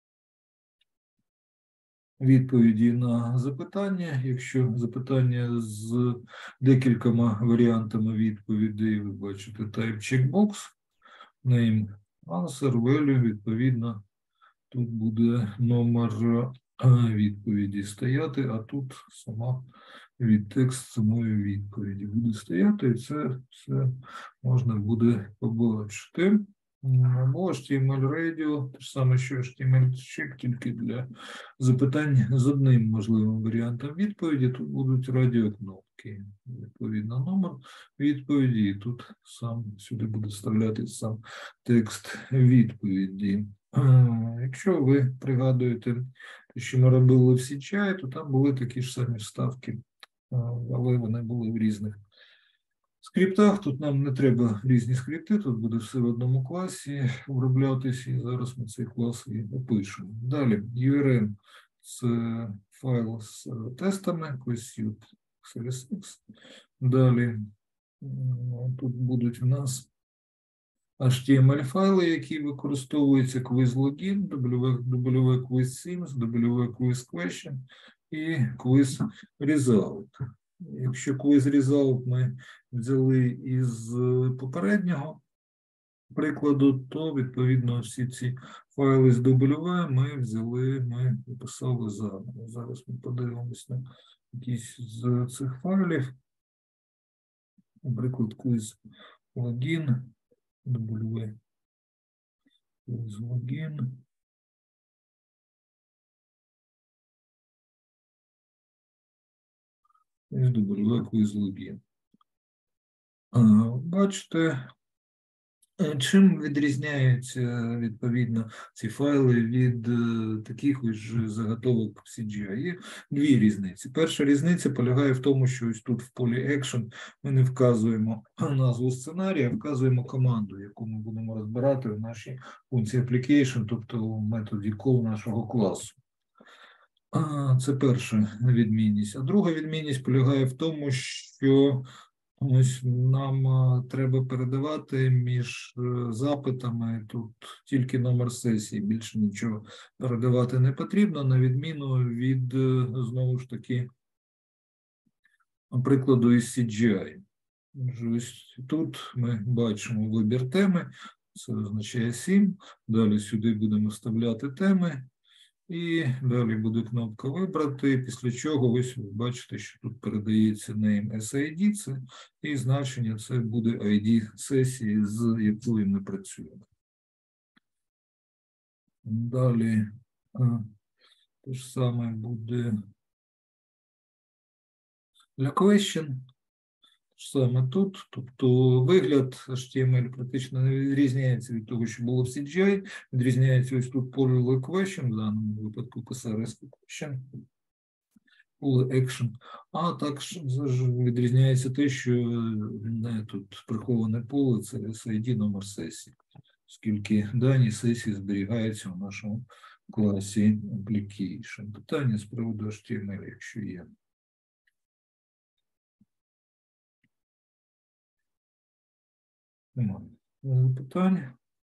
відповіді на запитання. Якщо запитання з декількома варіантами відповідей, ви бачите type checkbox, name, answer, value, відповідно, тут буде номер відповіді стояти, а тут сама від текст самої відповіді буде стояти, і це, це можна буде побачити. Або ейч ті ем ель Radio, те ж саме, що ейч ті ем ель-чек, тільки для запитань з одним можливим варіантом відповіді. Тут будуть радіокнопки, відповідно номер відповіді, і тут сам сюди буде вставляти сам текст відповіді. Якщо ви пригадуєте, що ми робили в сі джі ай, то там були такі ж самі вставки, але вони були в різних скриптах. Тут нам не треба різні скрипти, тут буде все в одному класі оброблятися, і зараз ми цей клас і опишемо. Далі, ю ар ен – це файл з тестами, QuizSuite ікс ел ес ікс. Далі, тут будуть у нас ейч ті ем ель-файли, які використовуються QuizLogin, www.QuizSims, www.QuizQuestion і QuizResult. Якщо QuizResult ми взяли із попереднього прикладу, то, відповідно, всі ці файли з W ми взяли, ми написали заново. Зараз ми подивимось на якісь з цих файлів. Наприклад, QuizLogin, W, QuizLogin. Із W QuizLogin. Бачите, чим відрізняються, відповідно, ці файли від таких ось заготовок в сі джі ай? Є дві різниці. Перша різниця полягає в тому, що ось тут в полі Action ми не вказуємо назву сценарія, а вказуємо команду, яку ми будемо розбирати в нашій функції Application, тобто в методі call нашого класу. Це перша відмінність. А друга відмінність полягає в тому, що ось нам треба передавати між запитами тут тільки номер сесії, більше нічого передавати не потрібно, на відміну від, знову ж таки, прикладу із сі джі ай. Ось тут ми бачимо вибір теми, це означає сім, далі сюди будемо вставляти теми. І далі буде кнопка «Вибрати», після чого ось ви бачите, що тут передається name ес ай ді, це, і значення це буде ай ді сесії, з якою ми працюємо. Далі те ж саме буде для question. Саме тут, тобто вигляд ейч ті ем ель практично не відрізняється від того, що було в сі джі ай, відрізняється ось тут polyl question, в даному випадку кесарський question. Call action. А також відрізняється те, що не тут приховане поле, це ес ай ді номер сесії, оскільки дані сесії зберігаються у нашому класі application. Питання з приводу ейч ті ем ель, якщо є. Немає питань.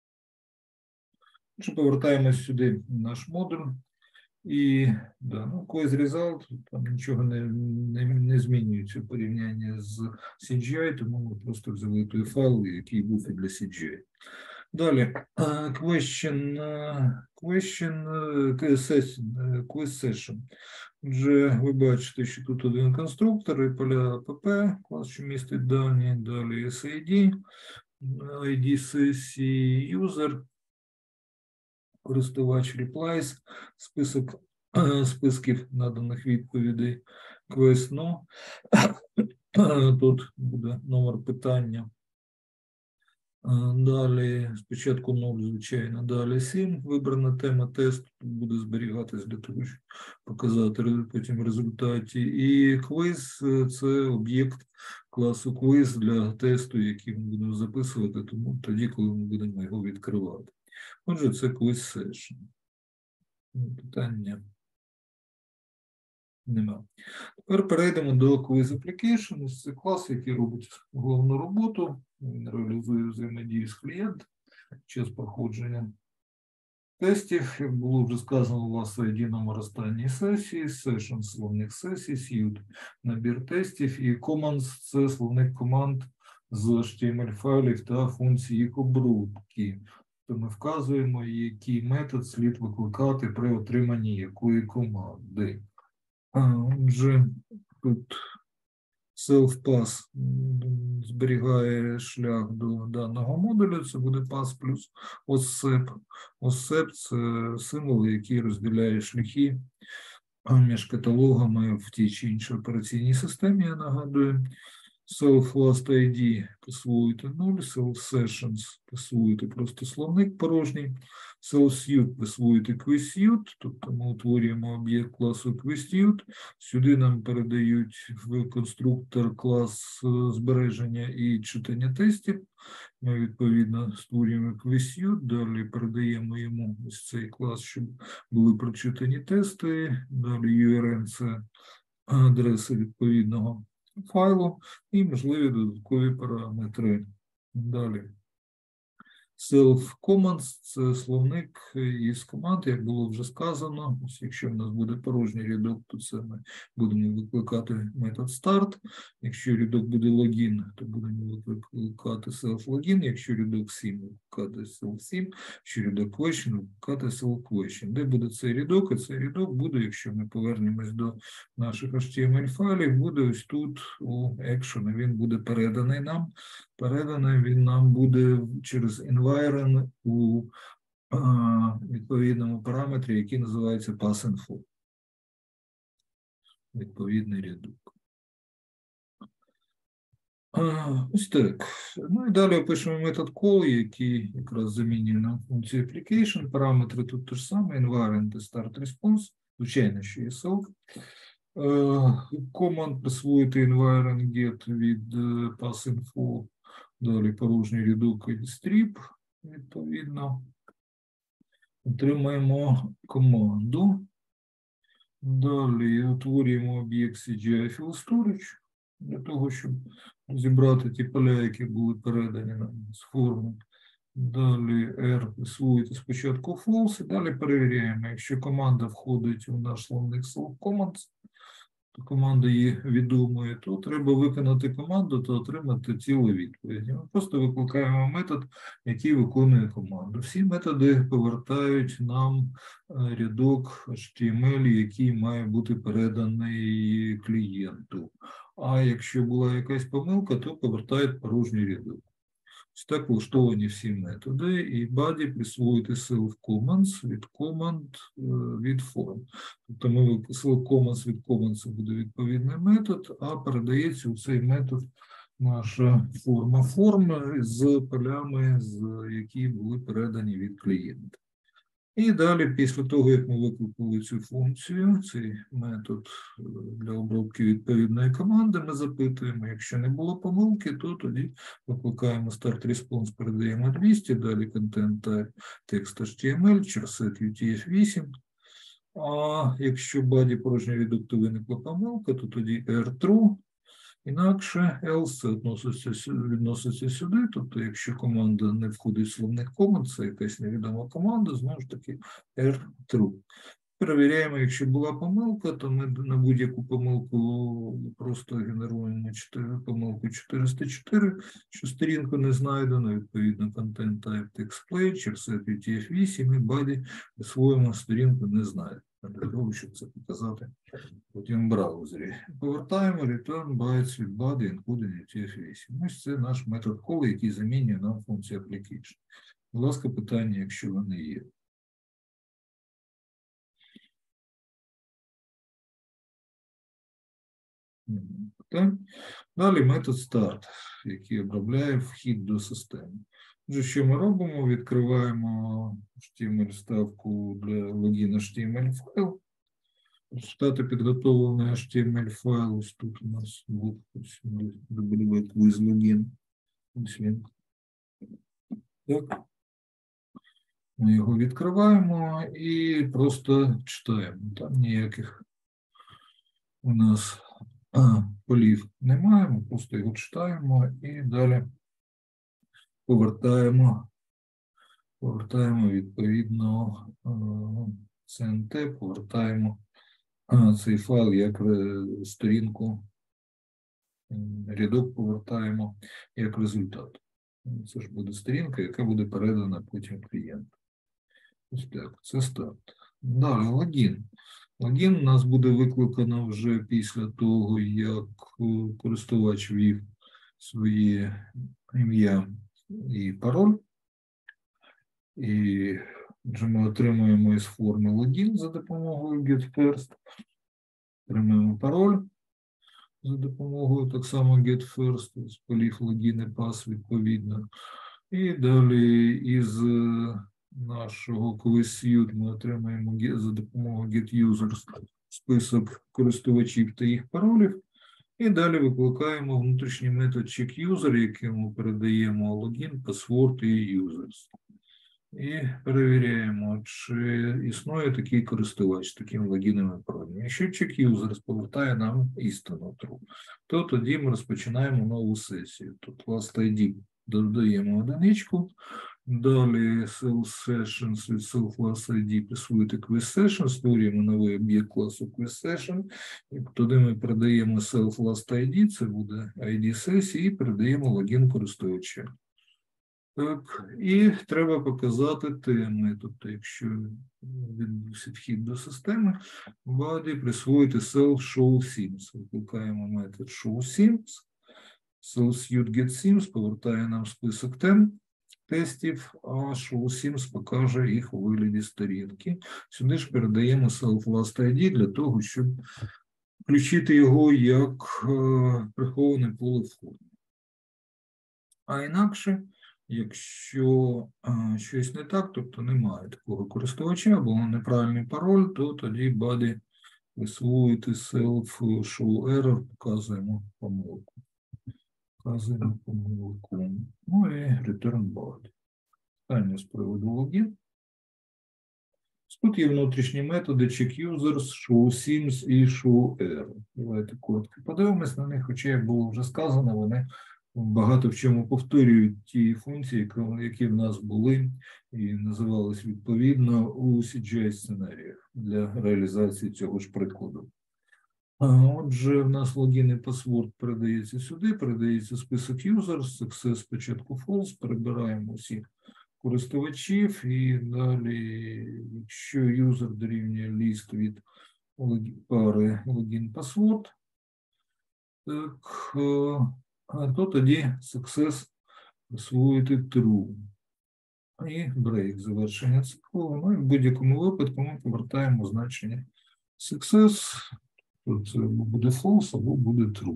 Отже, повертаємось сюди в наш модуль. І да, ну, Quiz Result, там нічого не, не, не змінюється в порівнянні з сі джі ай, тому ми просто взяли той файл, який був і для сі джі ай. Далі, question, question, session, quiz session. Отже, ви бачите, що тут один конструктор і поля pp, клас, що містить дані, далі ес ай ді, ай ді сесії, user, користувач replies, список списків наданих відповідей, quest no. Тут буде номер питання. Далі, спочатку нуль, звичайно, далі сім. Вибрана тема тесту буде зберігатись для того, щоб показати потім в результаті. І квиз – це об'єкт класу квиз для тесту, який ми будемо записувати, тому тоді, коли ми будемо його відкривати. Отже, це quiz session. Питання нема. Тепер перейдемо до quiz application. Це клас, який робить головну роботу. Він реалізує взаємодію з клієнтом час проходження тестів. Як було вже сказано, у вас ай ді номер останньої сесії, session – словник сесій, suite – набір тестів, і commands – це словник команд з ейч ті ем ель-файлів та функцій їх обробки. То ми вказуємо, який метод слід викликати при отриманні якої команди. Отже, тут self-pass зберігає шлях до даного модуля, це буде pass плюс osep. Osep – це символ, який розділяє шляхи між каталогами в тій чи іншій операційній системі, я нагадую. Self-last ай ді присвоїти нуль, self-sessions присвоїти просто словник порожній, self-suite присвоїти quizsuite, тобто ми утворюємо об'єкт класу quizsuite, сюди нам передають в конструктор клас збереження і читання тестів, ми відповідно створюємо quizsuite, далі передаємо йому ось цей клас, щоб були прочитані тести, далі ю ар ен – це адреса відповідного файлу і можливі додаткові параметри. Далі. Self-commands – це словник із команд, як було вже сказано. Ось якщо в нас буде порожній рядок, то це ми будемо викликати метод start. Якщо рядок буде login, то будемо викликати self-login. Якщо рядок сім, викликати self-сім. Якщо рядок question, викликати self-question. Де буде цей рядок? І цей рядок буде, якщо ми повернемось до наших ейч ті ем ель-файлів, буде ось тут у action. Він буде переданий нам. Переданий він нам буде через environment у а, відповідному параметрі, який називається pass.info. Відповідний рядок. А, ось так. Ну і далі опишемо метод call, який якраз замінює нам функцію application. Параметри тут те ж саме, environment і start response. Звичайно, що є self. Команд присвоїти environment get від pass.info. Далі порожній рядок і strip, відповідно. Отримаємо команду. Далі утворюємо об'єкт сі джі ай Fill Storage для того, щоб зібрати ті поля, які були передані нам з форми. Далі R присвоїти спочатку false, і далі перевіряємо. Якщо команда входить у наш словник self-commands, то команда є відомою, то треба виконати команду та отримати цілу відповідь. Ми просто викликаємо метод, який виконує команду. Всі методи повертають нам рядок ейч ті ем ель, який має бути переданий клієнту. А якщо була якась помилка, то повертають порожній рядок. Ось так влаштовані всі методи, і body присвоїти self-commands від команд від форм. Тобто ми self-commands від команд – це буде відповідний метод, а передається у цей метод наша форма форм з полями, які були передані від клієнта. І далі, після того, як ми викликали цю функцію, цей метод для обробки відповідної команди, ми запитуємо, якщо не було помилки, то тоді викликаємо start response, передаємо двісті, далі content type text ейч ті ем ель, charset ю ті еф вісім. А якщо body порожньої редукту виникла помилка, то тоді r true. Інакше else це відноситься, відноситься сюди, тобто якщо команда не входить в словник команд, це якась невідома команда, знову ж таки r true. Перевіряємо, якщо була помилка, то ми на будь-яку помилку просто генеруємо чотири, помилку чотириста чотири, що сторінку не знайдено, відповідно content type TextPlay, charset ю ті еф вісім і body присвоїмо сторінку не знайдено. Для того, щоб це показати потім в браузері. Повертаємо return bytes від body including ю ті еф вісім. Ось це наш метод call, який замінює нам функцію application. Будь ласка, питання, якщо вони є. Так. Далі метод start, який обробляє вхід до системи. Отже, що ми робимо? Відкриваємо ейч ті ем ель-ставку для логіну ейч ті ем ель-файл. Результати підготовлений ейч ті ем ель-файл. Ось тут у нас був quiz login. Ось він. Так. Ми його відкриваємо і просто читаємо. Там ніяких у нас а, полів немає, ми просто його читаємо і далі повертаємо, повертаємо відповідно це ен те, повертаємо а, цей файл як сторінку, рядок повертаємо як результат. Це ж буде сторінка, яка буде передана потім клієнту. Ось так, це старт. Далі логін. Логін у нас буде викликано вже після того, як користувач ввів своє ім'я і пароль. І вже ми отримуємо із форми логін за допомогою getFirst. Отримуємо пароль за допомогою так само getFirst, з полів логін і пас відповідно. І далі із нашого QuizSuite ми отримаємо за допомогою getUsers список користувачів та їх паролів. І далі викликаємо внутрішній метод checkUser, яким передаємо логін, password і users. І перевіряємо, чи існує такий користувач з таким логіном і паролем. Якщо checkUser повертає нам істину true, то тоді ми розпочинаємо нову сесію. Тут last ай ді додаємо одиничку. Далі self-sessions від self-last-id присвоїти quiz-session, створюємо новий об'єкт класу quiz-session, і туди ми передаємо self-last-id, це буде ай ді сесії, і передаємо логін користувача. Так, і треба показати теми, тобто якщо відбувся вхід до системи, body присвоїти self-show-sims. Викликаємо метод show-sims, self-suite-get-sims повертає нам список тем, тестів, а show-sims покаже їх у вигляді сторінки. Сюди ж передаємо self-last-id для того, щоб включити його як е, приховане поле входу. А інакше, якщо е, щось не так, тобто немає такого користувача, або неправильний пароль, то тоді body присвоїти self-show-error, показуємо помилку. Показуємо помилку. Ну і return body. Питання з приводу логін. Тут є внутрішні методи checkUsers, showSims і showError. Давайте коротко подивимось на них, хоча, як було вже сказано, вони багато в чому повторюють ті функції, які в нас були і називались відповідно у сі джі ай-сценаріях для реалізації цього ж прикладу. Отже, в нас логін і password передається сюди, передається список users, success спочатку false, перебираємо всіх користувачів і далі, якщо юзер дорівнює ліст від пари логін-password, так, то тоді success присвоїти true. І break завершення циклу. Ну і в будь-якому випадку ми повертаємо значення success. Тут або буде false, або буде true.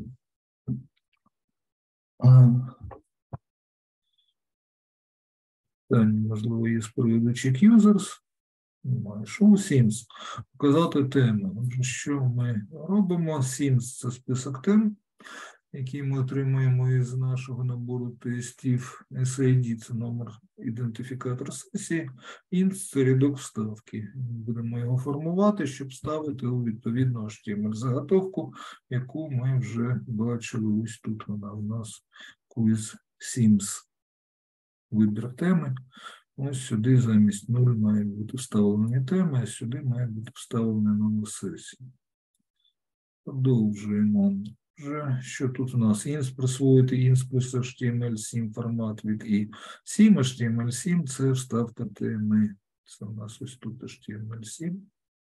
Питання, можливо, є з приводу checkUsers. Немає. Show Themes. Показати теми. Отже, що ми робимо? Themes – це список тем, які ми отримуємо із нашого набору тестів. ес ай ді – це номер ідентифікатор сесії. Int – це рядок вставки. Будемо його формувати, щоб ставити у відповідну ейч ті ем ель-заготовку, яку ми вже бачили. Ось тут вона у нас quiz Themes. Вибір теми. Ось сюди замість нуль має бути вставлені теми, а сюди має бути вставлений номер сесії. Продовжуємо. Вже, що тут у нас? Інс присвоїти інс плюс ейч ті ем ель сім формат від і. сім ейч ті ем ель сім – це вставка теми. Це у нас ось тут ейч ті ем ель сім.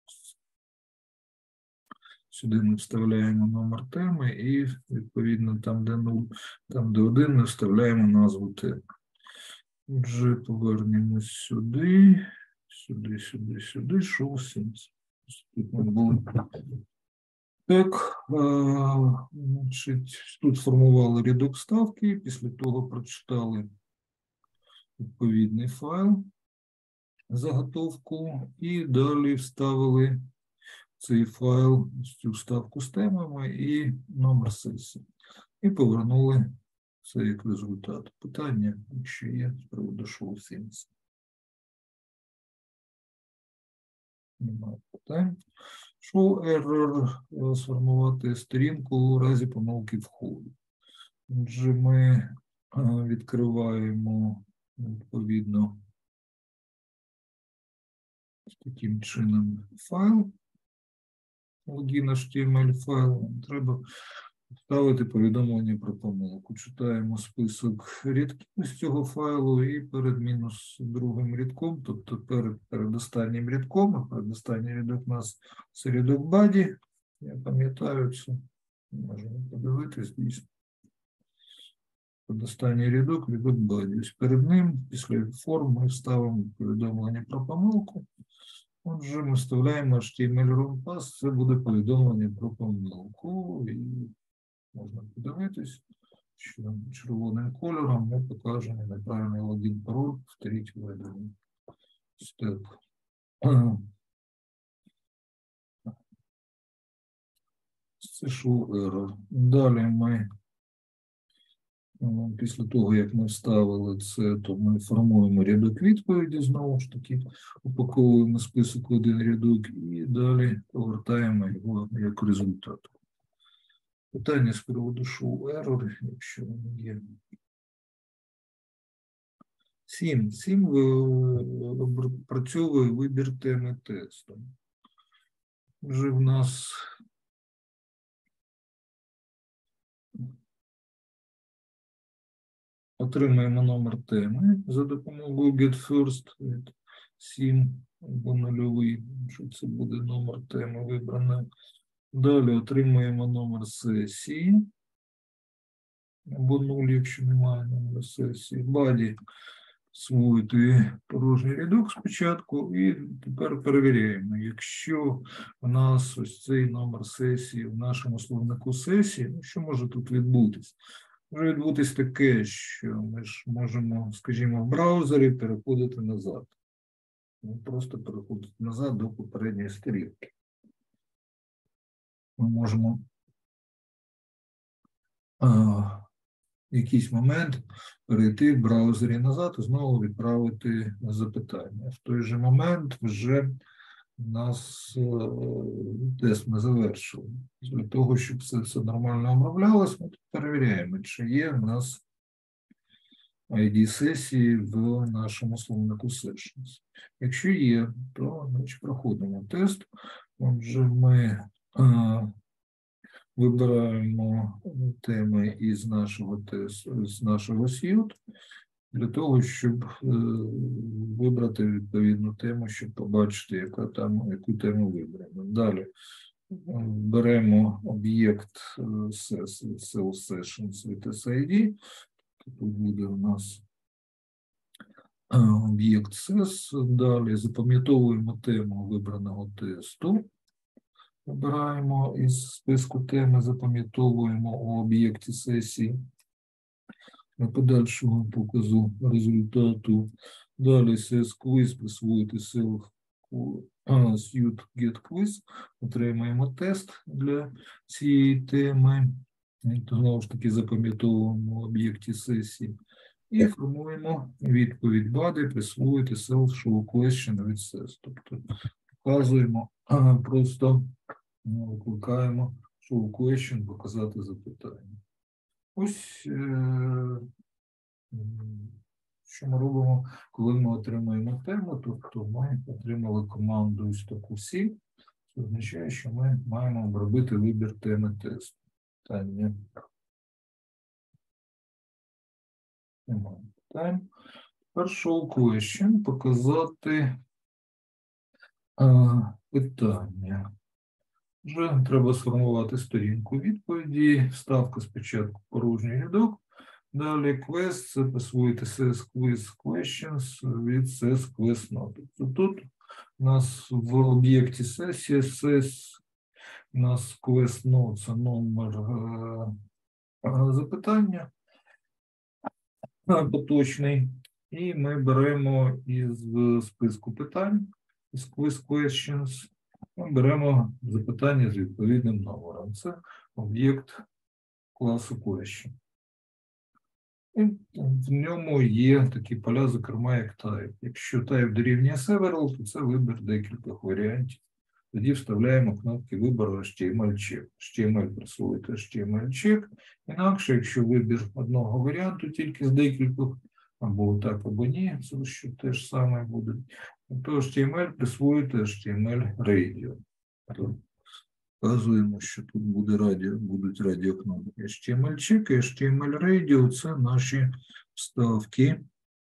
Сюди ми вставляємо номер теми і, відповідно, там, де нуль, там, де один, ми вставляємо назву теми. Отже, повернемось сюди, сюди, сюди, сюди, show Themes. Тут ми були. Так, а, значить, тут формували рядок ставки, після того прочитали відповідний файл, заготовку, і далі вставили цей файл, цю вставку з темами і номер сесії. І повернули це як результат. Питання, якщо є, з приводу show Themes. Немає питань. Show error – сформувати сторінку у разі помилки входу. Отже, ми відкриваємо, відповідно, таким чином файл, логін ейч ті ем ель файл. Треба вставити повідомлення про помилку. Читаємо список рядків з цього файлу і перед мінус другим рядком, тобто перед передостаннім рядком, а передостанній рядок у нас це рядок body. Я пам'ятаю це, можемо подивитись дійсно. Передостанній рядок, рядок body. Ось перед ним, після форм, ми вставимо повідомлення про помилку. Отже, ми вставляємо ейч ті ем ель room pass, це буде повідомлення про помилку. І можна подивитись, що червоним кольором ми покажемо неправильний логін пароль, повторіть введення. Степ. Це show error. Далі ми, після того, як ми вставили це, то ми формуємо рядок відповіді, знову ж таки, упаковуємо список в один рядок і далі повертаємо його як результат. Питання з приводу show error, якщо він є. Сім. Сім працьовує вибір теми тесту. Вже в нас отримаємо номер теми за допомогою getFirst від сім або нульовий, що це буде номер теми вибраний. Далі отримуємо номер сесії, або нуль, якщо немає номера сесії. Body свої порожній рядок спочатку, і тепер перевіряємо. Якщо у нас ось цей номер сесії в нашому словнику сесії, ну, що може тут відбутись? Може відбутись таке, що ми ж можемо, скажімо, в браузері переходити назад. Ми просто переходити назад до попередньої сторінки. Ми можемо а, в якийсь момент перейти в браузері назад і знову відправити запитання. В той же момент вже у нас тест ми завершили. Для того, щоб все це нормально оброблялось, ми тут перевіряємо, чи є у нас ай ді сесії в нашому словнику Sessions. Якщо є, то значить, проходимо тест. Отже, ми а, вибираємо теми із нашого тесту, з нашого сьют, для того, щоб е, вибрати відповідну тему, щоб побачити, яка там, яку тему виберемо. Далі беремо об'єкт Sales Sessions від ес ай ді. Тут буде у нас об'єкт сес. Далі запам'ятовуємо тему вибраного тесту. Вибираємо із списку теми, запам'ятовуємо у об'єкті сесії. На подальшому показу результату. Далі сес-квіз присвоїти self suite get quiz, отримаємо тест для цієї теми. І то, знову ж таки, запам'ятовуємо в об'єкті сесії. І формуємо відповідь body, присвоїти self show question від сес. Тобто показуємо, просто викликаємо show question, показати запитання. Ось що ми робимо, коли ми отримаємо тему, тобто ми отримали команду ось таку C, це означає, що ми маємо обробити вибір теми тесту. Питання. Немає питань. Тепер show question, показати а, питання. Вже треба сформувати сторінку відповіді, вставка спочатку порожній рядок, далі quest, це присвоїти сес quiz questions від сес quest note. Тобто тут у нас в об'єкті сесії сес, у нас quest note, це номер е, запитання поточний, і ми беремо із списку питань, із quiz questions, ми беремо запитання з відповідним номером. Це об'єкт класу question. І в ньому є такі поля, зокрема, як type. Якщо type дорівнює several, то це вибір декількох варіантів. Тоді вставляємо кнопки вибору ейч ті ем ель-check. ейч ті ем ель присвоїти ейч ті ем ель-check. Інакше, якщо вибір одного варіанту тільки з декількох, або так, або ні, це що теж саме буде, то ейч ті ем ель присвоїти ейч ті ем ель-radio. Вказуємо, що тут буде радіо, будуть радіокнопки. ейч ті ем ель-check і ейч ті ем ель-radio – це наші вставки.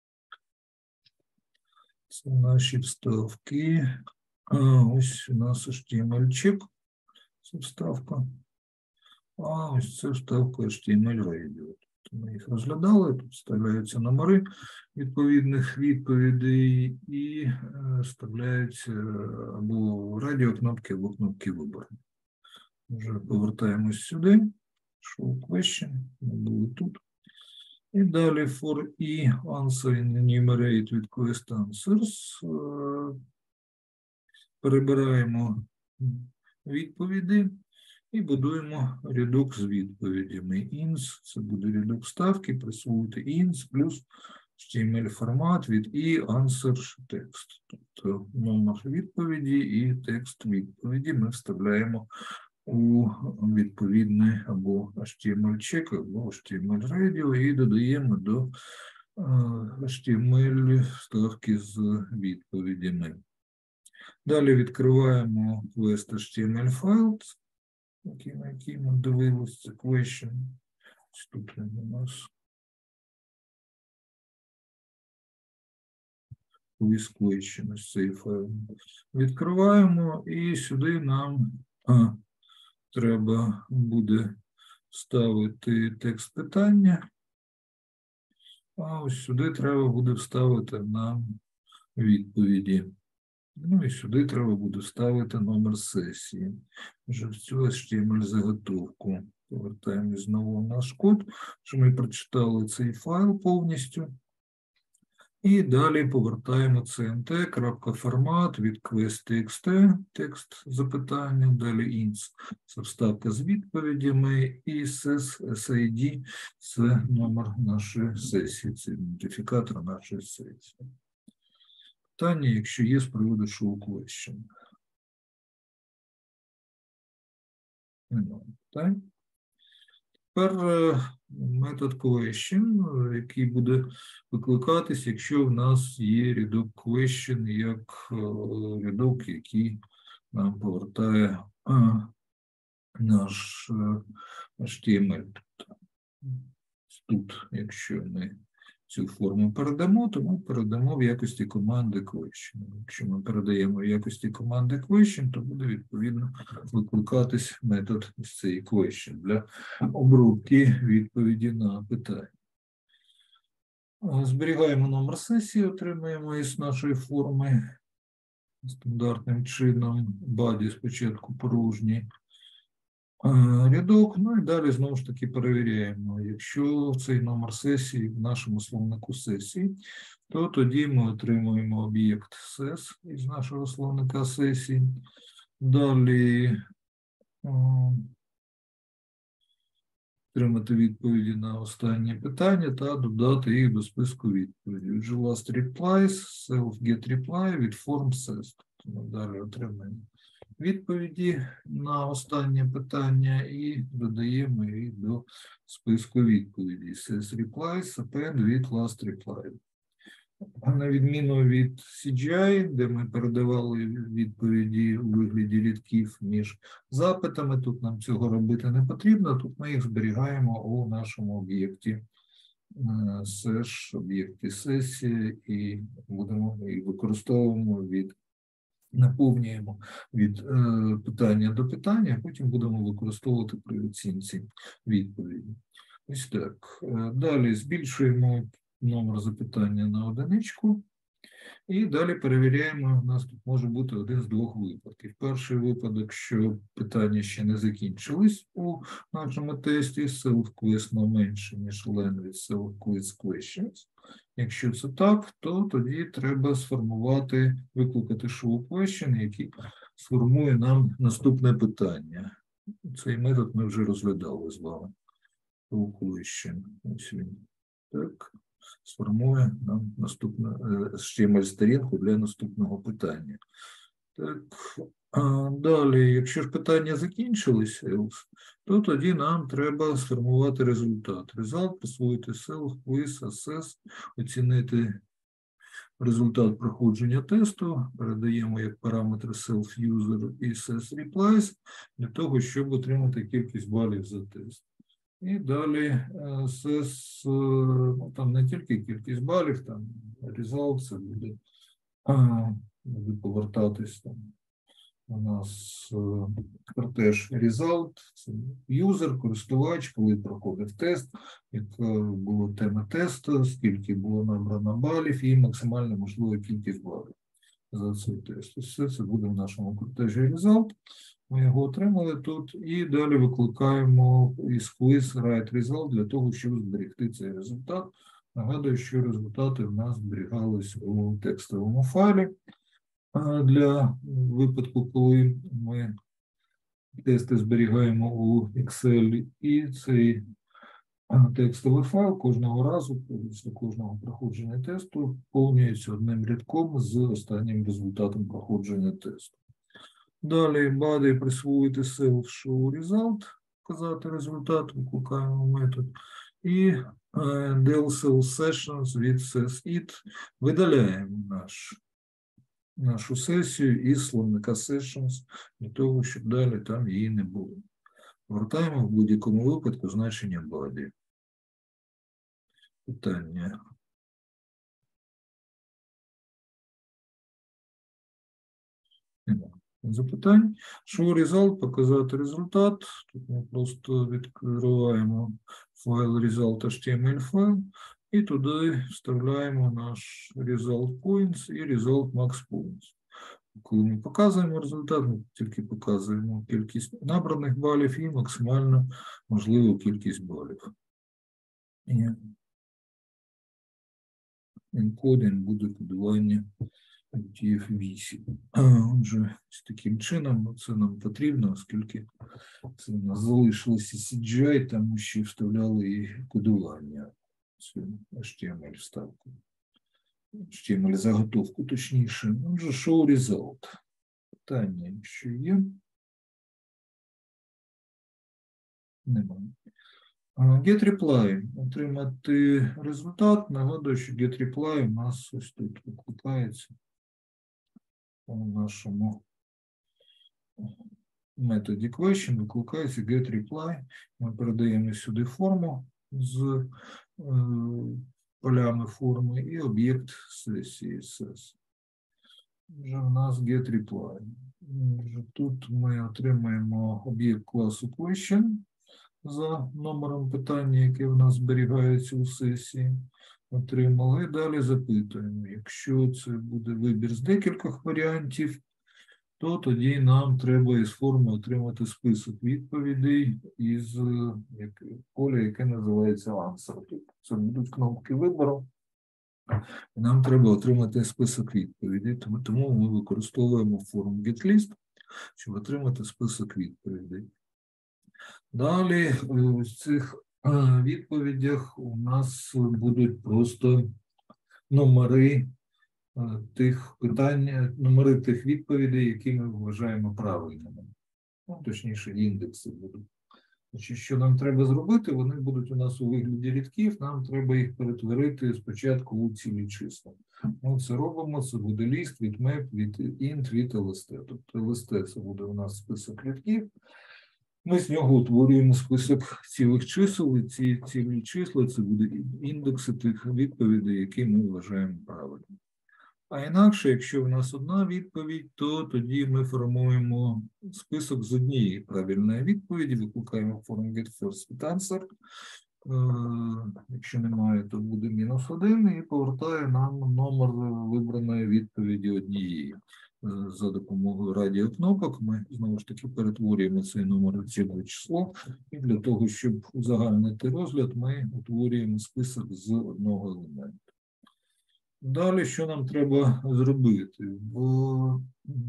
Це наші вставки. А, ось у нас ейч ті ем ель-check, це вставка. А ось це вставка ейч ті ем ель-radio. Ми їх розглядали, тут вставляються номери відповідних відповідей і е, вставляються або радіокнопки, або кнопки вибору. Вже повертаємось сюди. Show question, ми були тут. І далі for e answer enumerate with quest answers. Е, перебираємо відповіді. І будуємо рядок з відповідями. Ins, це буде рядок ставки, присвоїти ins плюс ейч ті ем ель-формат від і answer текст. Тобто номер відповіді і текст відповіді ми вставляємо у відповідний або ейч ті ем ель-check, або ейч ті ем ель-radio і додаємо до ейч ті ем ель вставки з відповідями. Далі відкриваємо quest ейч ті ем ель-файл, який, на який ми дивилися, це question. Тут у нас quiz question, ось цей файл. Відкриваємо і сюди нам а, треба буде вставити текст питання, а ось сюди треба буде вставити нам відповіді. Ну і сюди треба буде вставити номер сесії. Вже в цю ейч ті ем ель-заготовку. Повертаємо знову в наш код, що ми прочитали цей файл повністю. І далі повертаємо cmt.формат від quest.txt, текст запитання, далі ins, це вставка з відповідями, і ses.sid, це номер нашої сесії, це ідентифікатор нашої сесії. Питання, якщо є з приводу show question. Немає питань. Тепер метод question, який буде викликатись, якщо в нас є рядок question, як рядок, який нам повертає наш ейч ті ем ель. Тут, якщо ми цю форму передамо, то ми передамо в якості команди question. Якщо ми передаємо в якості команди question, то буде відповідно викликатись метод ось цей question для обробки відповіді на питання. Зберігаємо номер сесії, отримаємо із нашої форми стандартним чином. Body спочатку порожній. рядок, ну і далі знову ж таки перевіряємо. Якщо цей номер сесії в нашому словнику сесії, то тоді ми отримуємо об'єкт сес із нашого словника сесії. Далі отримати відповіді на останнє питання та додати їх до списку відповідей. Отже, last replies, self-get-reply від form sess. Тобто ми далі отримаємо відповіді на останнє питання і додаємо їх до списку відповідей. Sess replies append від last reply. На відміну від сі джі ай, де ми передавали відповіді у вигляді рядків між запитами, тут нам цього робити не потрібно, тут ми їх зберігаємо у нашому об'єкті сеш, об'єкті сесії, і будемо і використовуємо від, наповнюємо від е, питання до питання, а потім будемо використовувати при оцінці відповіді. Ось так. Далі збільшуємо номер запитання на одиничку. І далі перевіряємо, у нас тут може бути один з двох випадків. Перший випадок, що питання ще не закінчились у нашому тесті, self-quiz менше, ніж len від self-quiz questions. Якщо це так, то тоді треба сформувати, викликати show question, який сформує нам наступне питання. Цей метод ми вже розглядали з вами. Show question. Ось він. Так. Сформує нам наступну ейч ті ем ель-сторінку для наступного питання. Так, а далі, якщо ж питання закінчилися, то тоді нам треба сформувати результат. Result, присвоїти self, quiz, assess, оцінити результат проходження тесту, передаємо як параметри self-user і sess-replies для того, щоб отримати кількість балів за тест. І далі сес, ну, там не тільки кількість балів, там result, це буде, буде повертатись там. У нас теж result, це юзер, користувач, коли проходив тест, яка була тема тесту, скільки було набрано балів і максимальна можлива кількість балів за цей тест. Все це буде в нашому кортежі result. Ми його отримали тут і далі викликаємо із quiz write result для того, щоб зберегти цей результат. Нагадую, що результати в нас зберігались у текстовому файлі. Для випадку, коли ми тести зберігаємо у Excel, і цей текстовий файл кожного разу, після кожного проходження тесту, повнюється одним рядком з останнім результатом проходження тесту. Далі body присвоїти self show result, вказати результат, викликаємо метод. І del self sessions від sess-it видаляємо наш, нашу сесію із словника sessions, для того, щоб далі там її не було. Повертаємо в будь-якому випадку значення body. Питання. Запитань. Show result, показати результат. Тут ми просто відкриваємо файл result.html файл і туди вставляємо наш result points і result max points. Коли ми показуємо результат, ми тільки показуємо кількість набраних балів і максимально можливу кількість балів. І енкодинг буде кодування ті еф вісім. Отже, з таким чином це нам потрібно, оскільки це у нас залишилося сі джі ай, там ми ще вставляли і кодування, ейч ті ем ель-вставку, ейч ті ем ель-заготовку, точніше. Отже, show result. Питання, якщо є? Немає. Get reply. Отримати результат. Нагадую, що get reply у нас ось тут викликається у нашому методі question, викликається get reply. Ми передаємо сюди форму з е, полями форми і об'єкт сесії sess. Вже у нас get reply. Тут ми отримаємо об'єкт класу question за номером питання, яке в нас зберігається у сесії. Отримали. І далі запитуємо. Якщо це буде вибір з декількох варіантів, то тоді нам треба із форми отримати список відповідей із як, поля, яке називається answer. Це будуть кнопки вибору. І нам треба отримати список відповідей, тому, тому ми використовуємо форму getList, щоб отримати список відповідей. Далі в цих відповідях у нас будуть просто номери тих питань, номери тих відповідей, які ми вважаємо правильними. Ну, точніше, індекси будуть. Значить, що нам треба зробити? Вони будуть у нас у вигляді рядків, нам треба їх перетворити спочатку у цілі числа. Ми це робимо, це буде ліст від map, від int, від lst. Тобто lst це буде у нас список рядків. Ми з нього утворюємо список цілих чисел, і ці цілі числа це будуть індекси тих відповідей, які ми вважаємо правильними. А інакше, якщо в нас одна відповідь, то тоді ми формуємо список з однієї правильної відповіді, викликаємо форму getFirstWithAnswer. Якщо немає, то буде мінус один і повертає нам номер вибраної відповіді однієї. За допомогою радіокнопок ми, знову ж таки, перетворюємо цей номер у ціле число, і для того, щоб узагальнити розгляд, ми утворюємо список з одного елементу. Далі, що нам треба зробити? В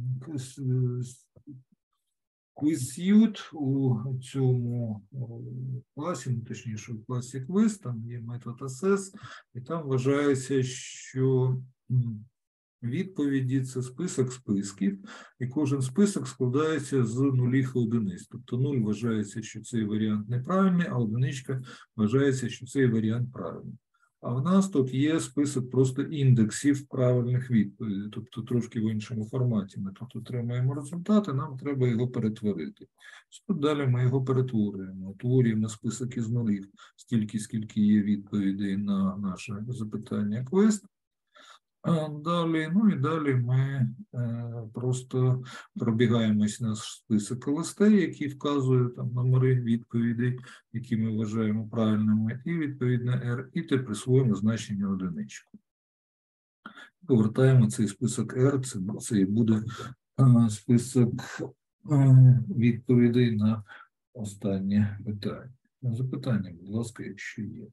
QuizSuite у цьому класі, точніше, в класі Quiz, там є метод assess, і там вважається, що відповіді – це список списків, і кожен список складається з нулів і одиниць. Тобто нуль вважається, що цей варіант неправильний, а одиничка вважається, що цей варіант правильний. А в нас тут є список просто індексів правильних відповідей, тобто трошки в іншому форматі. Ми тут отримаємо результати, нам треба його перетворити. Тут далі ми його перетворюємо, утворюємо список із нулів, стільки, скільки є відповідей на наше запитання квест. А далі, ну і далі ми е, просто пробігаємось на список ЛСТ, який вказує там номери відповідей, які ми вважаємо правильними, і відповідно R, і те присвоїмо значення одиничку. Повертаємо цей список R, це, це і буде е, список е, відповідей на останнє питання. Запитання, будь ласка, якщо є.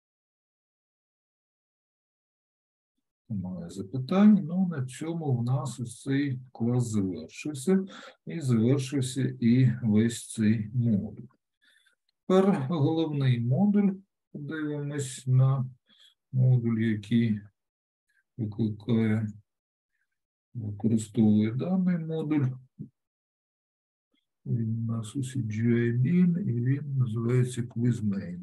Немає запитань, ну на цьому в нас ось цей клас завершився, і завершився і весь цей модуль. Тепер головний модуль, подивимось на модуль, який викликає, використовує даний модуль. Він у нас у сі джі ай bin, і він називається QuizMain.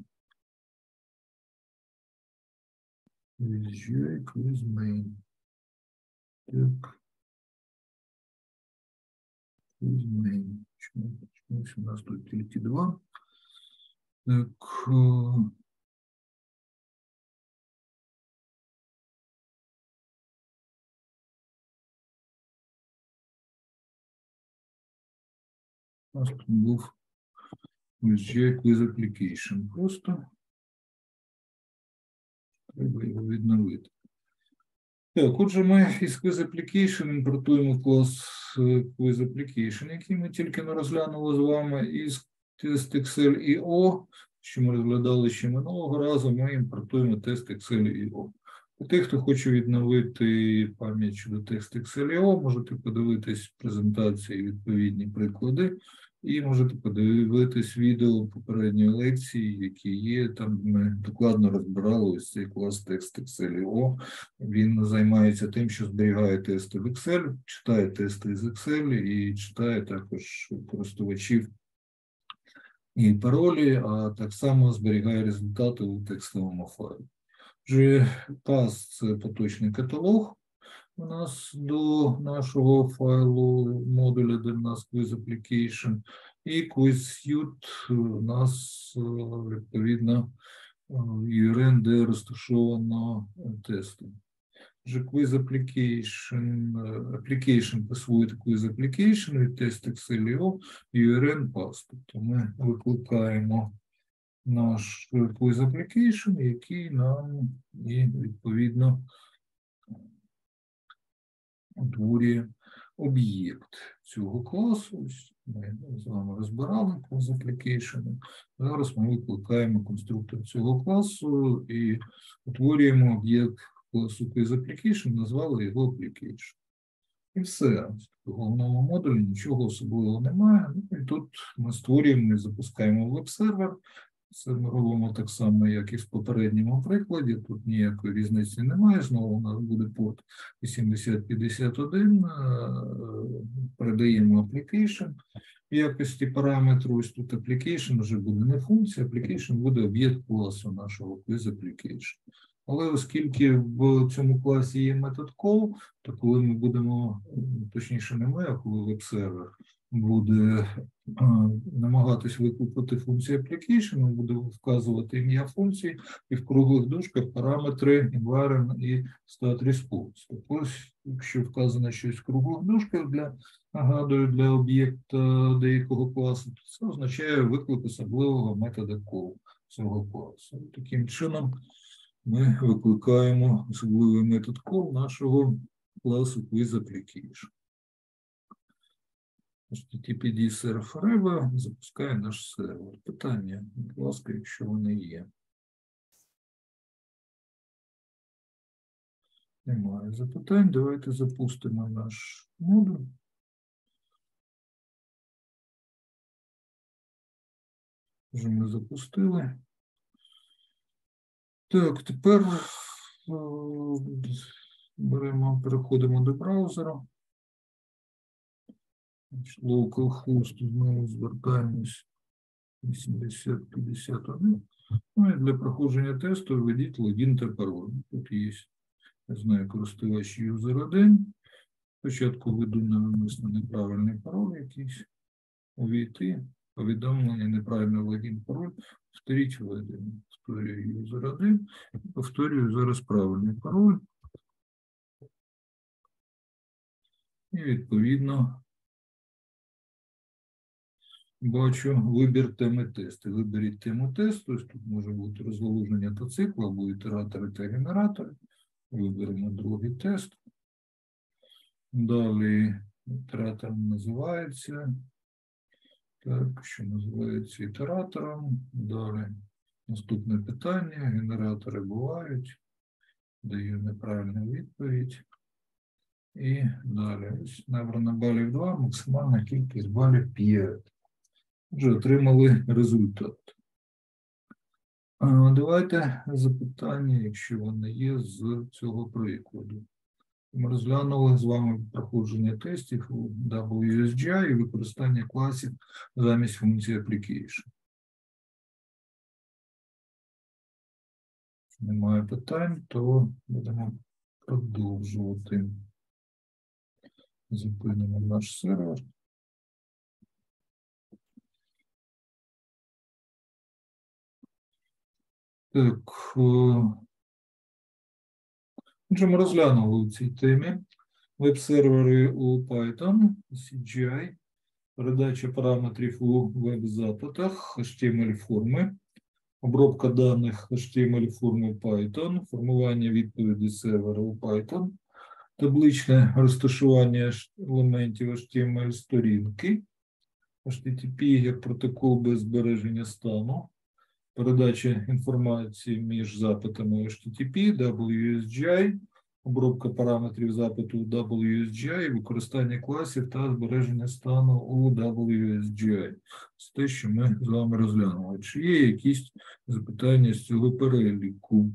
QuizMain, QuizMain. Так. QuizMain. Чомусь у нас тут тільки два. Так. У нас тут був Quiz Application. Просто треба його відновити. Так, отже, ми із Quiz Application імпортуємо клас Quiz Application, який ми тільки не розглянули з вами, із TestExcel.io, що ми розглядали ще минулого разу, ми імпортуємо TestExcel.io. У тих, хто хоче відновити пам'ять щодо TestExcel.io, можете подивитись презентації, відповідні приклади, і можете подивитись відео попередньої лекції, які є, там ми докладно розбирали ось цей клас TestExcel.io. Він займається тим, що зберігає тести в Excel, читає тести з Excel і читає також користувачів і паролі, а так само зберігає результати у текстовому файлі. Отже, пас – це поточний каталог у нас до нашого файлу модуля, де в нас Quiz Application, і QuizSuite у нас, відповідно, ю ар ен, де розташовано тести. Отже, Quiz Application, Application присвоїти Quiz Application від TestExcel.io, ю ар ен pass. Тобто ми викликаємо наш Quiz Application, який нам і, відповідно, утворює об'єкт цього класу. Ось ми з вами розбирали клас application. Зараз ми викликаємо конструктор цього класу і утворюємо об'єкт класу quizApplication, назвали його application. І все. В головному модулі нічого особливого немає. Ну, і тут ми створюємо і запускаємо веб-сервер. Це ми робимо так само, як і в попередньому прикладі. Тут ніякої різниці немає. Знову у нас буде порт вісімдесят п'ятдесят один. Передаємо application в якості параметру. Ось тут application вже буде не функція, application буде об'єкт класу нашого quizApplication. Але оскільки в цьому класі є метод call, то коли ми будемо, точніше не ми, а коли веб-сервер буде намагатись викликати функцію application, буде вказувати ім'я функції і в круглих дужках параметри environment і stat-response. Тобто, якщо вказано щось в круглих дужках, для, нагадую, для об'єкта деякого класу, то це означає виклик особливого метода call цього класу. Таким чином, ми викликаємо особливий метод call нашого класу quizApplication. ейч ті ті пі ді серф Forever запускає наш сервер. Питання, будь ласка, якщо вони є. Немає запитань. Давайте запустимо наш модуль. Вже ми запустили. Так, тепер беремо, переходимо до браузера. Localhost, знову звертаємось вісімдесят п'ятдесят один. Ну і для проходження тесту введіть логін та пароль. Тут є, я знаю, користувач юзер один. Спочатку введу навмисно неправильний пароль якийсь. Увійти, повідомлення, неправильний логін, пароль. Повторіть введення. Повторюю юзер один. Повторюю зараз правильний пароль. І відповідно бачу вибір теми тесту. Виберіть тему тесту. Ось тут може бути розгалуження та цикла, або ітератори та генератори. Виберемо другий тест. Далі ітератор називається. Так, що називається ітератором. Далі наступне питання. Генератори бувають. Даю неправильну відповідь. І далі. Ось набрано балів два, максимальна кількість балів п'ять. Вже отримали результат. А, давайте запитання, якщо вони є, з цього прикладу. Ми розглянули з вами проходження тестів у дабл ю ес джі ай і використання класів замість функції application. Якщо немає питань, то будемо продовжувати. Зупинимо наш сервер. Так, отже, ми розглянули у цій темі веб-сервери у Python, сі джі ай, передача параметрів у веб-запитах, ейч ті ем ель-форми, обробка даних ейч ті ем ель-форми Python, формування відповідей сервера у Python, табличне розташування елементів ейч ті ем ель-сторінки, ейч ті ті пі як протокол без збереження стану, передача інформації між запитами ейч ті ті пі, дабл ю ес джі ай, обробка параметрів запиту дабл ю ес джі ай, використання класів та збереження стану у дабл ю ес джі ай. Це те, що ми з вами розглянули. Чи є якісь запитання з цього переліку?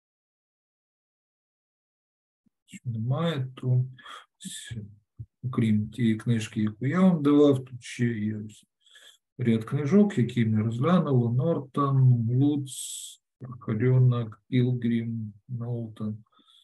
Якщо немає, то окрім тієї книжки, яку я вам давав, тут ще є ряд книжок, які ми розглянули. Нортон, Луц, Харьонок, Пілгрім, Нолтон,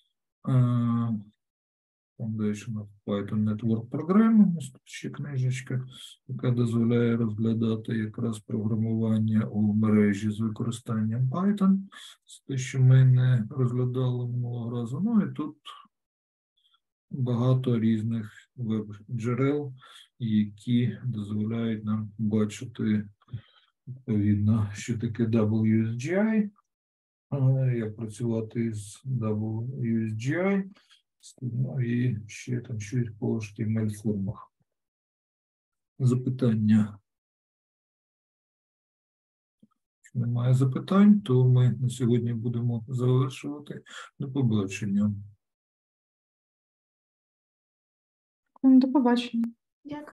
Foundation of Python Network Program. Ось тут ще книжечка, яка дозволяє розглядати якраз програмування у мережі з використанням Python. Це те, що ми не розглядали минулого разу. Ну і тут багато різних веб-джерел, які дозволяють нам бачити, відповідно, що таке дабл ю ес джі ай, як працювати з дабл ю ес джі ай Ну і ще там щось по ейч ті ем ель-формах. Запитання. Якщо немає запитань, то ми на сьогодні будемо завершувати. До побачення. До побачення. Дякую.